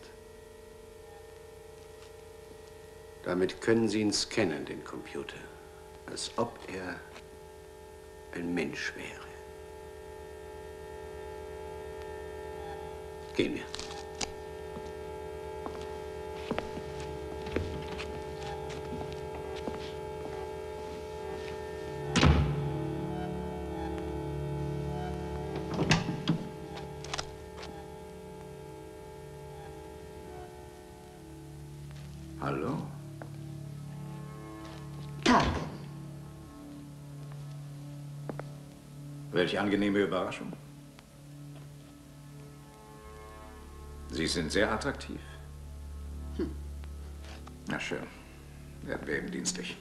Damit können Sie ihn scannen, den Computer, als ob er ein Mensch wäre. Gehen wir. Hallo? Tag. Welche angenehme Überraschung. Sie sind sehr attraktiv. Na schön. Werden wir eben dienstlich.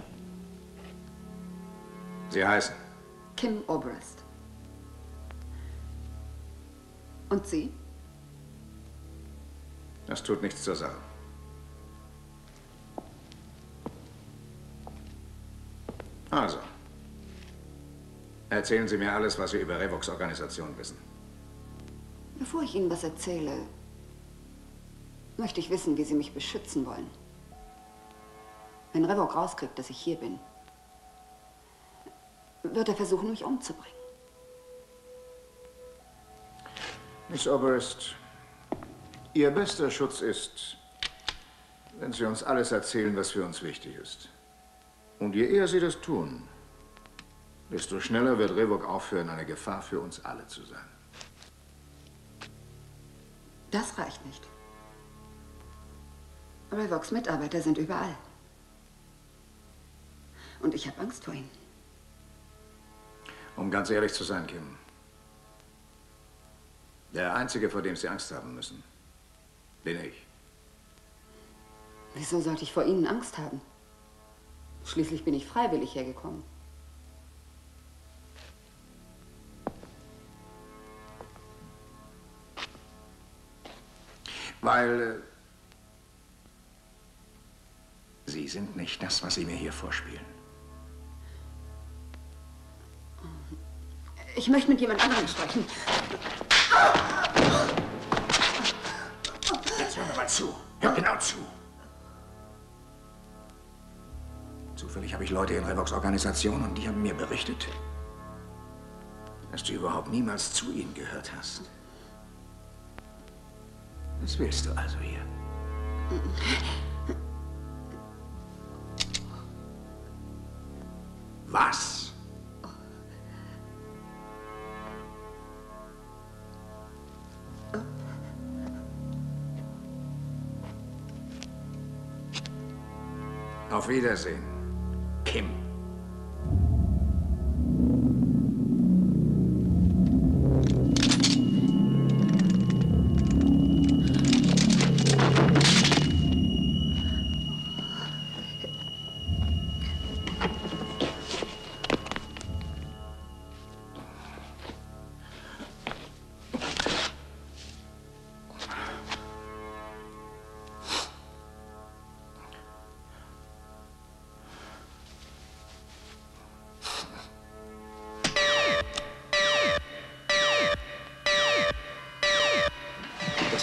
Sie heißen? Kim Obrist. Und Sie? Das tut nichts zur Sache. Also, erzählen Sie mir alles, was Sie über Revoks Organisation wissen. Bevor ich Ihnen was erzähle, möchte ich wissen, wie Sie mich beschützen wollen. Wenn Revok rauskriegt, dass ich hier bin, wird er versuchen, mich umzubringen. Miss Oberst, Ihr bester Schutz ist, wenn Sie uns alles erzählen, was für uns wichtig ist. Und je eher Sie das tun, desto schneller wird Revok aufhören, eine Gefahr für uns alle zu sein. Das reicht nicht. Revoks Mitarbeiter sind überall. Und ich habe Angst vor ihnen. Um ganz ehrlich zu sein, Kim, der Einzige, vor dem Sie Angst haben müssen, bin ich. Wieso sollte ich vor Ihnen Angst haben? Schließlich bin ich freiwillig hergekommen. Weil Sie sind nicht das, was Sie mir hier vorspielen. Ich möchte mit jemand anderem sprechen. Jetzt hör mir mal zu. Hör genau zu. Zufällig habe ich Leute in Revoks Organisation und die haben mir berichtet, dass du überhaupt niemals zu ihnen gehört hast. Was willst du also hier? Was? Auf Wiedersehen, Kim.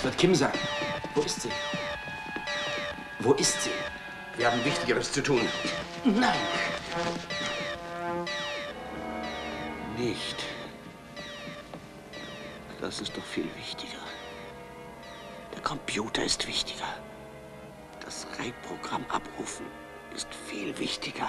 Es wird Kim sein. Wo ist sie? Wo ist sie? Wir haben Wichtigeres zu tun. Nein. Nicht. Das ist doch viel wichtiger. Der Computer ist wichtiger. Das Reibprogramm abrufen ist viel wichtiger.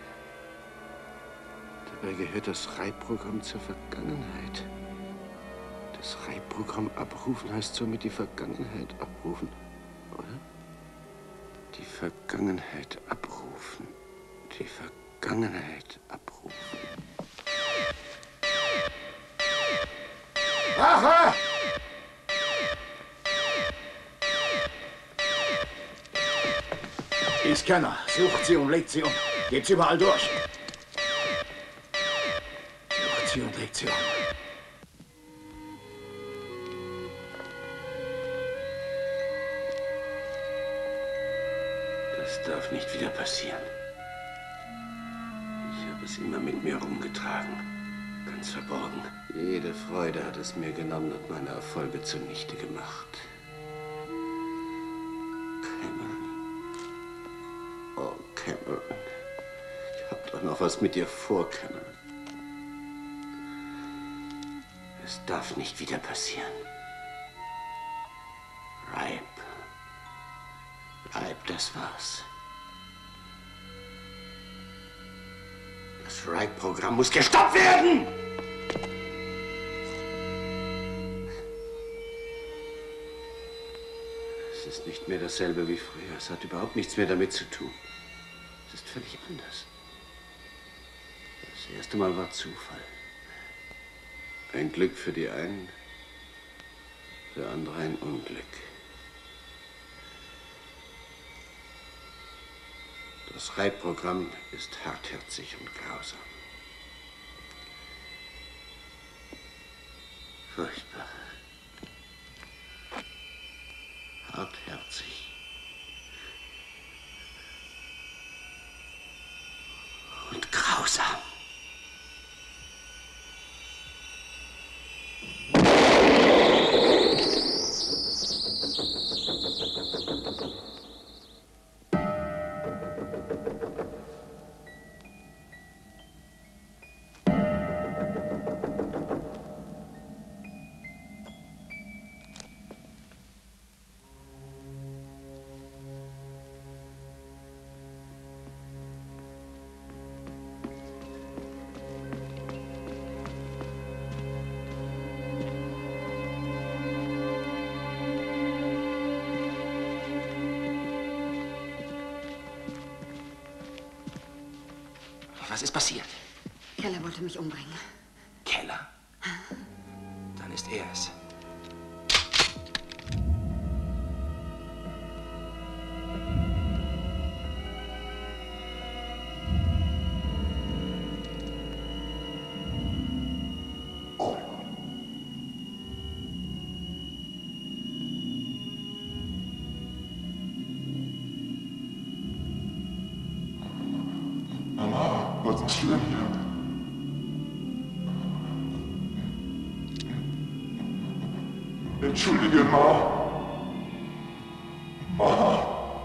Dabei gehört das Reibprogramm zur Vergangenheit. Das Reibprogramm abrufen heißt somit die Vergangenheit abrufen, oder? Die Vergangenheit abrufen. Die Vergangenheit abrufen. Aha! Die Scanner. Sucht sie und legt sie um. Geht's überall durch. Sucht sie und legt sie um. Das darf nicht wieder passieren. Ich habe es immer mit mir rumgetragen. Ganz verborgen. Jede Freude hat es mir genommen und meine Erfolge zunichte gemacht. Cameron. Oh, Cameron. Ich hab doch noch was mit dir vor, Cameron. Es darf nicht wieder passieren. Reib. Reib, das war's. Das Reib-Programm muss gestoppt werden! Es ist nicht mehr dasselbe wie früher. Es hat überhaupt nichts mehr damit zu tun. Es ist völlig anders. Das erste Mal war Zufall. Ein Glück für die einen, für andere ein Unglück. Das Reibprogramm ist hartherzig und grausam. Furchtbar. Hartherzig. Und grausam. Was ist passiert? Keller wollte mich umbringen. Keller? Dann ist er es. Was ist schlimm hier? Entschuldige, Ma. Ma,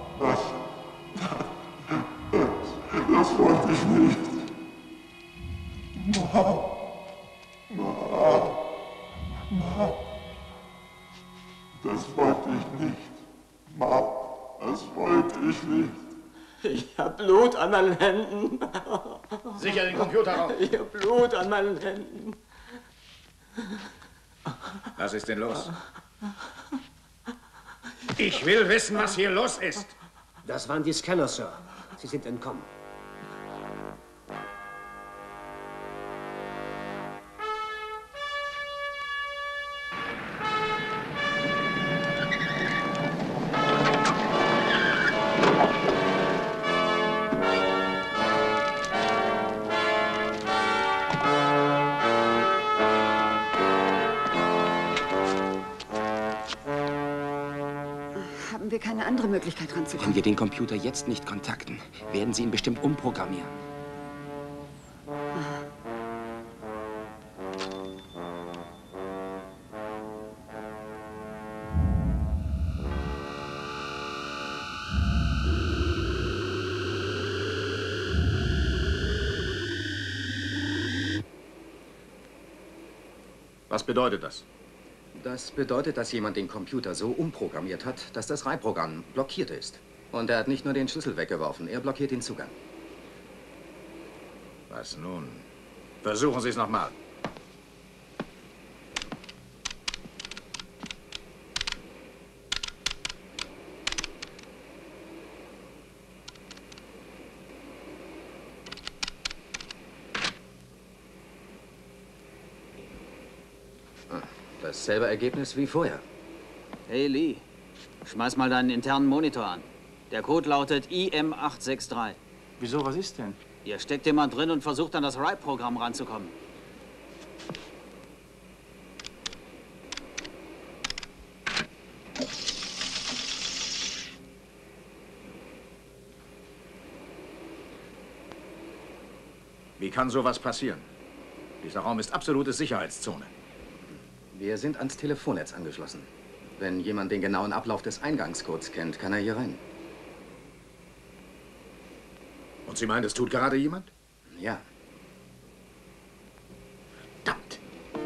das wollte ich nicht. Ma, das wollte ich nicht. Ma, das wollte ich nicht. Ich hab Blut an meinen Händen. Sicher den Computer raus. Ich hab Blut an meinen Händen. Was ist denn los? Ich will wissen, was hier los ist. Das waren die Scanner, Sir. Sie sind entkommen. Haben wir keine andere Möglichkeit ranzukommen? Wenn wir den Computer jetzt nicht kontakten, werden sie ihn bestimmt umprogrammieren. Was bedeutet das? Das bedeutet, dass jemand den Computer so umprogrammiert hat, dass das Reihprogramm blockiert ist. Und er hat nicht nur den Schlüssel weggeworfen, er blockiert den Zugang. Was nun? Versuchen Sie es nochmal. Dasselbe Ergebnis wie vorher. Hey Lee, schmeiß mal deinen internen Monitor an. Der Code lautet IM863. Wieso, was ist denn? Hier steckt jemand drin und versucht an das RIPE-Programm ranzukommen. Wie kann sowas passieren? Dieser Raum ist absolute Sicherheitszone. Wir sind ans Telefonnetz angeschlossen. Wenn jemand den genauen Ablauf des Eingangscodes kennt, kann er hier rein. Und Sie meinen, es tut gerade jemand? Ja. Verdammt!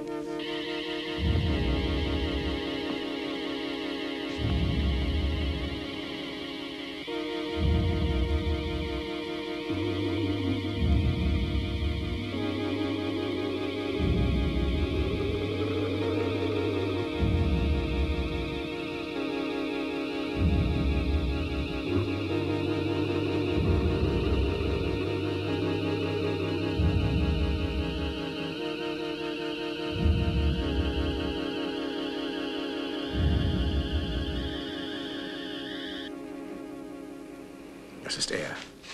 Das ist er.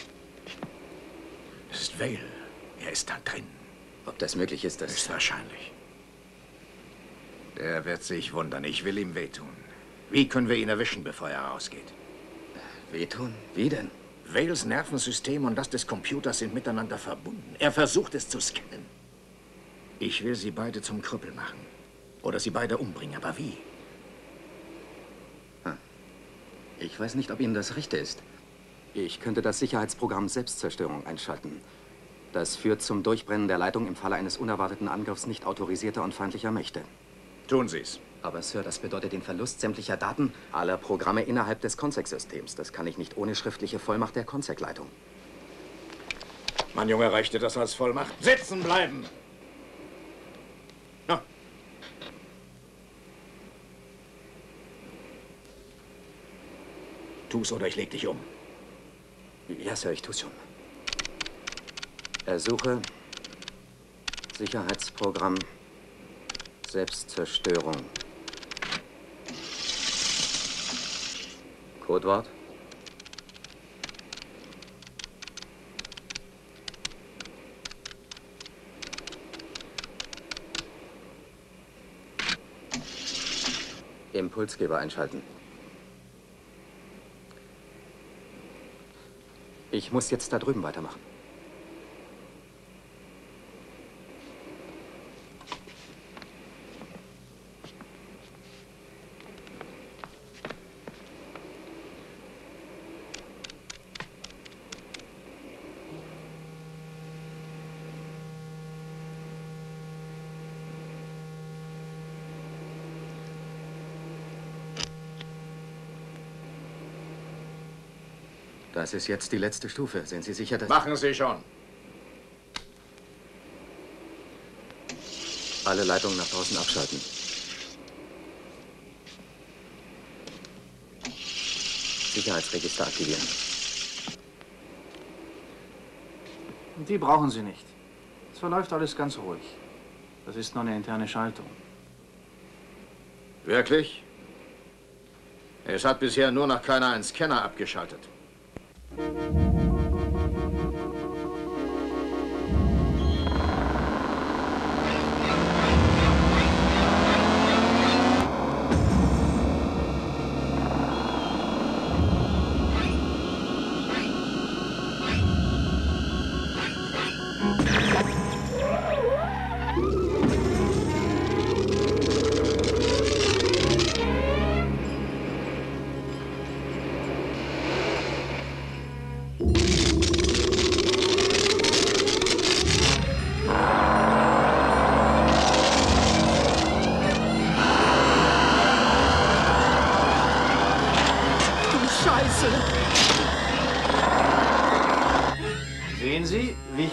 Das ist Vale. Er ist da drin. Ob das möglich ist, das... Ist wahrscheinlich. Der wird sich wundern. Ich will ihm wehtun. Wie können wir ihn erwischen, bevor er rausgeht? Wehtun? Wie denn? Vales Nervensystem und das des Computers sind miteinander verbunden. Er versucht es zu scannen. Ich will sie beide zum Krüppel machen. Oder sie beide umbringen. Aber wie? Ich weiß nicht, ob Ihnen das recht ist. Ich könnte das Sicherheitsprogramm Selbstzerstörung einschalten. Das führt zum Durchbrennen der Leitung im Falle eines unerwarteten Angriffs nicht autorisierter und feindlicher Mächte. Tun Sie es. Aber, Sir, das bedeutet den Verlust sämtlicher Daten aller Programme innerhalb des Consec-Systems. Das kann ich nicht ohne schriftliche Vollmacht der Consec-Leitung. Mein Junge, reichte das als Vollmacht? Sitzen bleiben! Na. Tu's oder ich leg dich um. Ja, Sir, ich tu's schon. Ersuche Sicherheitsprogramm Selbstzerstörung. Codewort? Impulsgeber einschalten. Ich muss jetzt da drüben weitermachen. Das ist jetzt die letzte Stufe. Sind Sie sicher, dass... Machen Sie schon. Alle Leitungen nach draußen abschalten. Sicherheitsregister aktivieren. Die brauchen Sie nicht. Es verläuft alles ganz ruhig. Das ist nur eine interne Schaltung. Wirklich? Es hat bisher nur noch keiner einen Scanner abgeschaltet.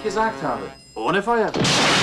ich gesagt habe. Ohne Feuer.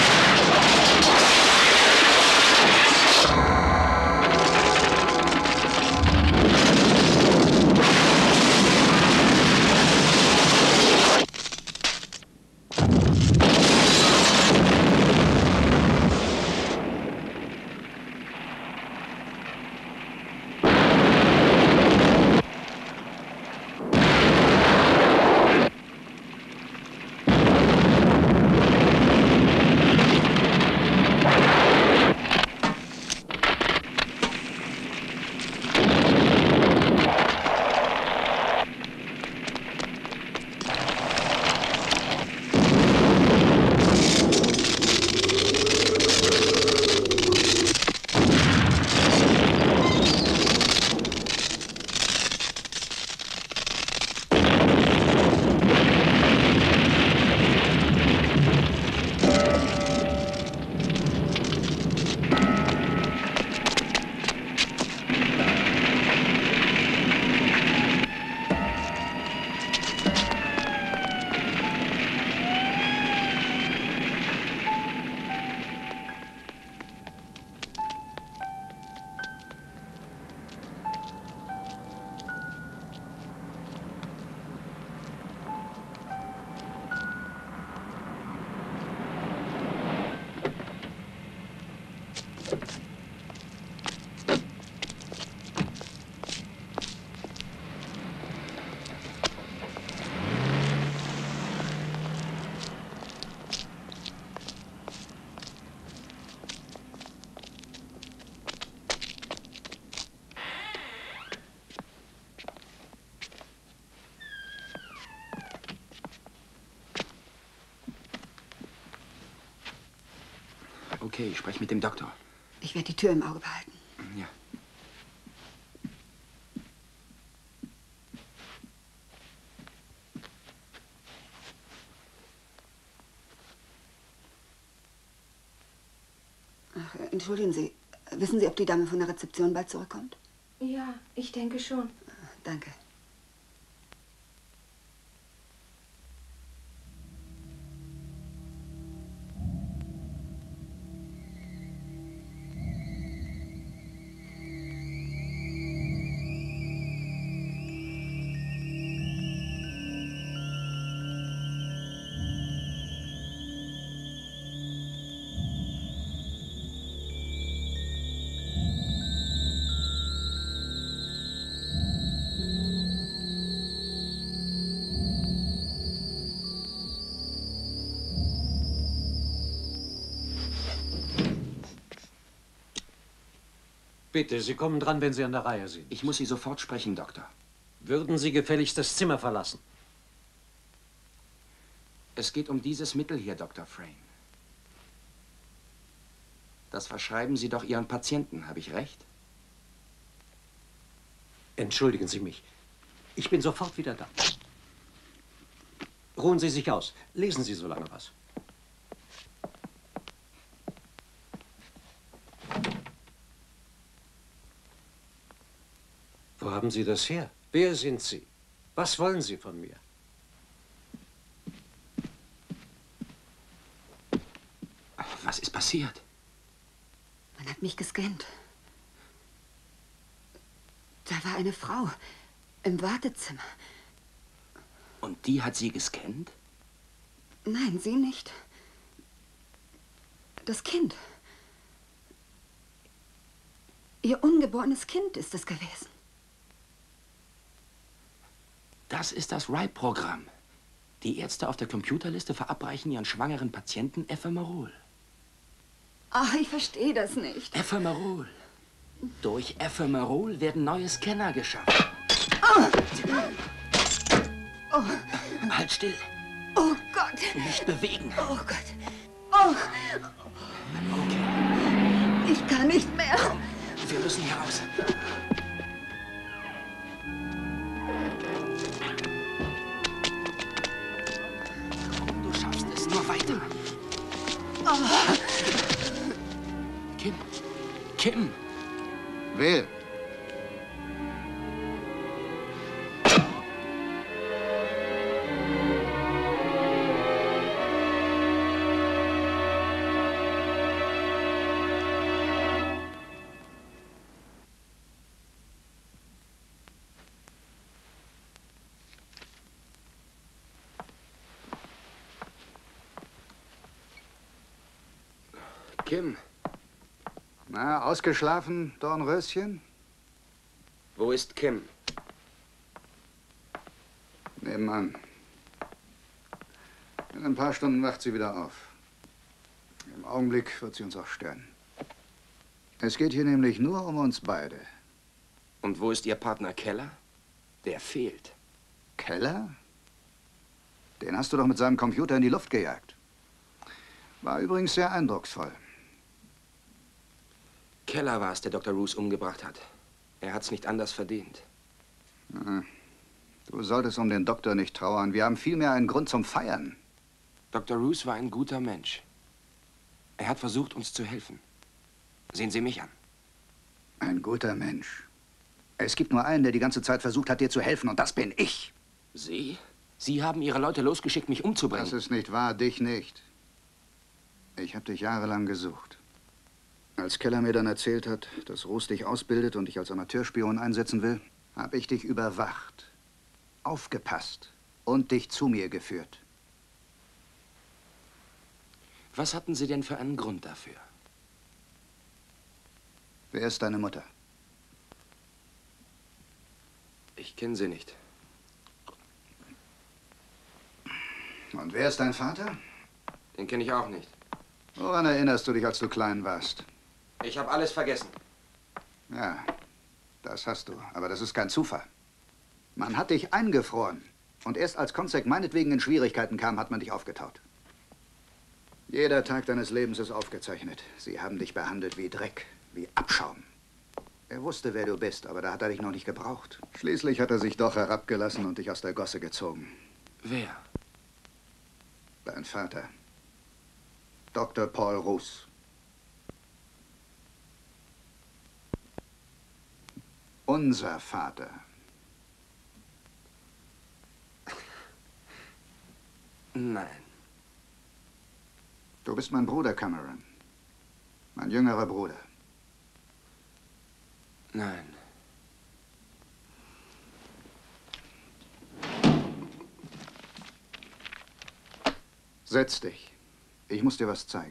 Okay, ich spreche mit dem Doktor. Ich werde die Tür im Auge behalten. Ja. Ach, entschuldigen Sie. Wissen Sie, ob die Dame von der Rezeption bald zurückkommt? Ja, ich denke schon. Danke. Bitte, Sie kommen dran, wenn Sie an der Reihe sind. Ich muss Sie sofort sprechen, Doktor. Würden Sie gefälligst das Zimmer verlassen? Es geht um dieses Mittel hier, Dr. Frayne. Das verschreiben Sie doch Ihren Patienten, habe ich recht? Entschuldigen Sie mich. Ich bin sofort wieder da. Ruhen Sie sich aus. Lesen Sie so lange was. Wo haben Sie das her? Wer sind Sie? Was wollen Sie von mir? Was ist passiert? Man hat mich gescannt. Da war eine Frau im Wartezimmer. Und die hat Sie gescannt? Nein, sie nicht. Das Kind. Ihr ungeborenes Kind ist es gewesen. Das ist das RIPE-Programm. Die Ärzte auf der Computerliste verabreichen ihren schwangeren Patienten Ephemerol. Ach, ich verstehe das nicht. Ephemerol. Durch Ephemerol werden neue Scanner geschaffen. Oh. Halt still. Oh Gott. Nicht bewegen. Oh Gott. Oh. Okay. Ich kann nicht mehr. Komm, wir müssen hier raus. Du schaffst es. Nur weiter. Oh. Kim. Kim. Wer? Kim. Na, ausgeschlafen, Dornröschen? Wo ist Kim? Nebenan. In ein paar Stunden wacht sie wieder auf. Im Augenblick wird sie uns auch stören. Es geht hier nämlich nur um uns beide. Und wo ist Ihr Partner Keller? Der fehlt. Keller? Den hast du doch mit seinem Computer in die Luft gejagt. War übrigens sehr eindrucksvoll. Keller war es, der Dr. Roos umgebracht hat. Er hat's nicht anders verdient. Ja, du solltest um den Doktor nicht trauern. Wir haben vielmehr einen Grund zum Feiern. Dr. Roos war ein guter Mensch. Er hat versucht, uns zu helfen. Sehen Sie mich an. Ein guter Mensch. Es gibt nur einen, der die ganze Zeit versucht hat, dir zu helfen, und das bin ich. Sie? Sie haben Ihre Leute losgeschickt, mich umzubringen. Das ist nicht wahr, dich nicht. Ich habe dich jahrelang gesucht. Als Keller mir dann erzählt hat, dass Roos dich ausbildet und dich als Amateurspion einsetzen will, habe ich dich überwacht, aufgepasst und dich zu mir geführt. Was hatten Sie denn für einen Grund dafür? Wer ist deine Mutter? Ich kenne sie nicht. Und wer ist dein Vater? Den kenne ich auch nicht. Woran erinnerst du dich, als du klein warst? Ich habe alles vergessen. Ja, das hast du. Aber das ist kein Zufall. Man hat dich eingefroren. Und erst als Konzek meinetwegen in Schwierigkeiten kam, hat man dich aufgetaut. Jeder Tag deines Lebens ist aufgezeichnet. Sie haben dich behandelt wie Dreck, wie Abschaum. Er wusste, wer du bist, aber da hat er dich noch nicht gebraucht. Schließlich hat er sich doch herabgelassen und dich aus der Gosse gezogen. Wer? Dein Vater. Dr. Paul Roos. Unser Vater. Nein. Du bist mein Bruder, Cameron. Mein jüngerer Bruder. Nein. Setz dich. Ich muss dir was zeigen.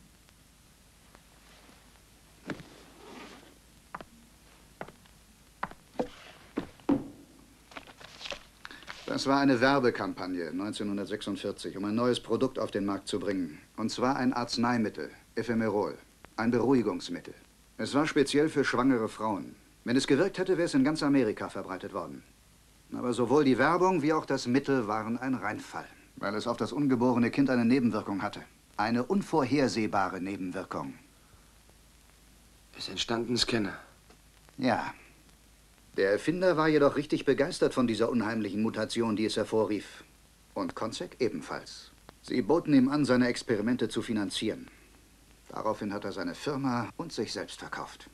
Das war eine Werbekampagne 1946, um ein neues Produkt auf den Markt zu bringen. Und zwar ein Arzneimittel, Ephemerol, ein Beruhigungsmittel. Es war speziell für schwangere Frauen. Wenn es gewirkt hätte, wäre es in ganz Amerika verbreitet worden. Aber sowohl die Werbung wie auch das Mittel waren ein Reinfall, weil es auf das ungeborene Kind eine Nebenwirkung hatte. Eine unvorhersehbare Nebenwirkung. Es entstand ein Scanner. Ja. Der Erfinder war jedoch richtig begeistert von dieser unheimlichen Mutation, die es hervorrief. Und Konzek ebenfalls. Sie boten ihm an, seine Experimente zu finanzieren. Daraufhin hat er seine Firma und sich selbst verkauft.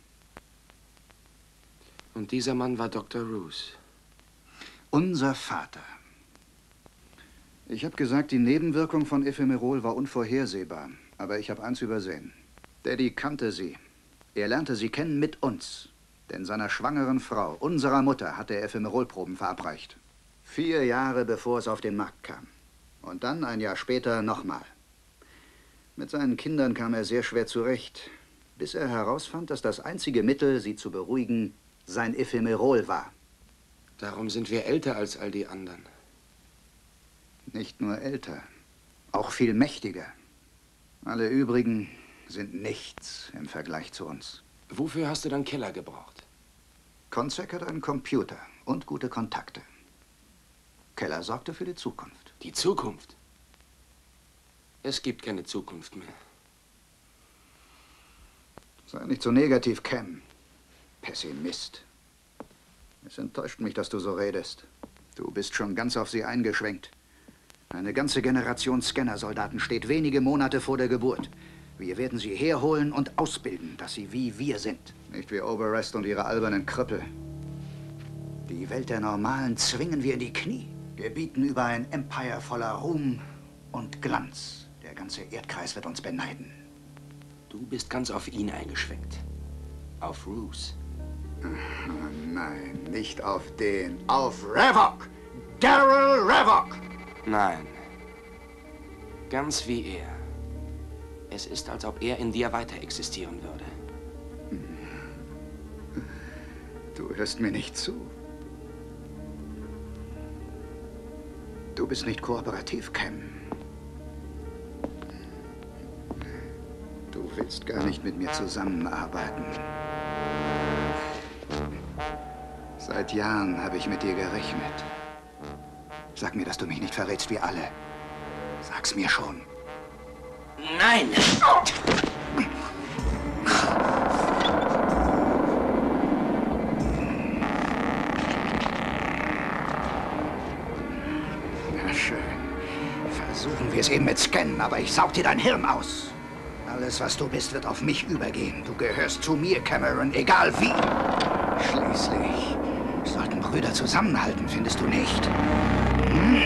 Und dieser Mann war Dr. Roos. Unser Vater. Ich habe gesagt, die Nebenwirkung von Ephemerol war unvorhersehbar. Aber ich habe eins übersehen. Daddy kannte sie. Er lernte sie kennen mit uns. Denn seiner schwangeren Frau, unserer Mutter, hat er Ephemerolproben verabreicht. 4 Jahre bevor es auf den Markt kam. Und dann ein Jahr später nochmal. Mit seinen Kindern kam er sehr schwer zurecht, bis er herausfand, dass das einzige Mittel, sie zu beruhigen, sein Ephemerol war. Darum sind wir älter als all die anderen. Nicht nur älter, auch viel mächtiger. Alle übrigen sind nichts im Vergleich zu uns. Wofür hast du dann Keller gebraucht? Konzek hat einen Computer und gute Kontakte. Keller sorgte für die Zukunft. Die Zukunft? Es gibt keine Zukunft mehr. Sei nicht so negativ, Cam. Pessimist. Es enttäuscht mich, dass du so redest. Du bist schon ganz auf sie eingeschwenkt. Eine ganze Generation Scanner-Soldaten steht wenige Monate vor der Geburt. Wir werden sie herholen und ausbilden, dass sie wie wir sind. Nicht wie Oberrest und ihre albernen Krüppel. Die Welt der Normalen zwingen wir in die Knie. Wir bieten über ein Empire voller Ruhm und Glanz. Der ganze Erdkreis wird uns beneiden. Du bist ganz auf ihn eingeschwenkt. Auf Roos. Nein, nicht auf den. Auf Revok! Daryl Revok! Nein. Ganz wie er. Es ist, als ob er in dir weiter existieren würde. Du hörst mir nicht zu. Du bist nicht kooperativ, Cam. Du willst gar nicht mit mir zusammenarbeiten. Seit Jahren habe ich mit dir gerechnet. Sag mir, dass du mich nicht verrätst wie alle. Sag's mir schon. Nein! Na schön. Versuchen wir es eben mit Scannen, aber ich saug dir dein Hirn aus. Alles, was du bist, wird auf mich übergehen. Du gehörst zu mir, Cameron, egal wie. Schließlich sollten Brüder zusammenhalten, findest du nicht? Hm?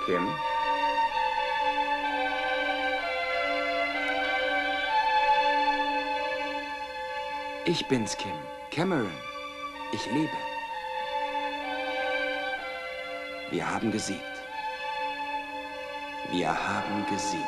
Kim? Ich bin's, Kim. Cameron. Ich lebe. Wir haben gesiegt. Wir haben gesiegt.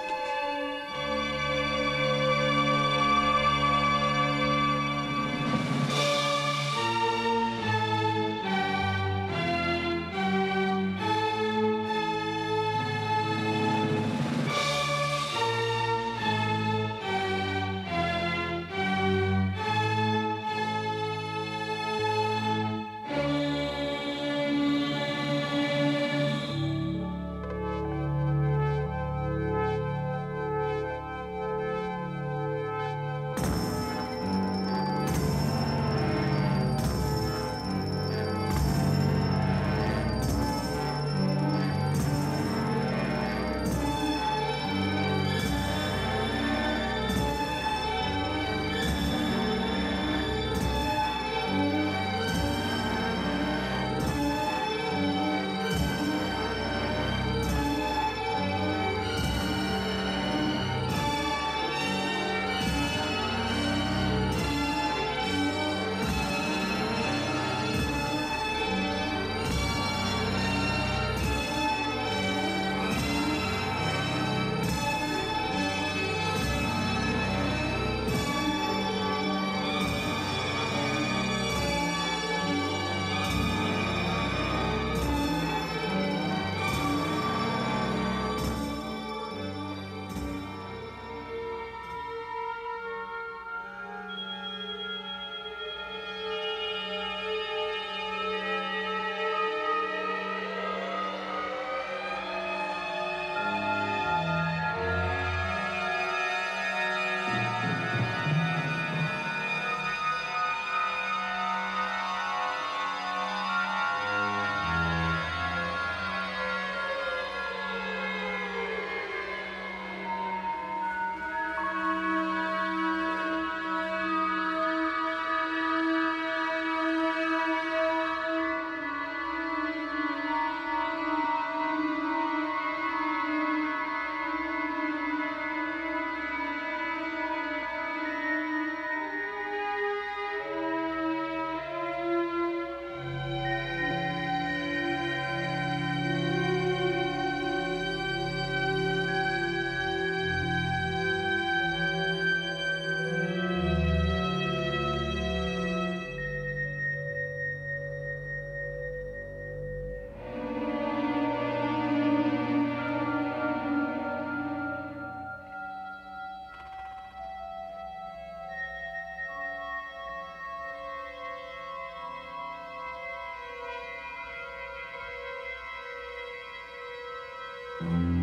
Thank you.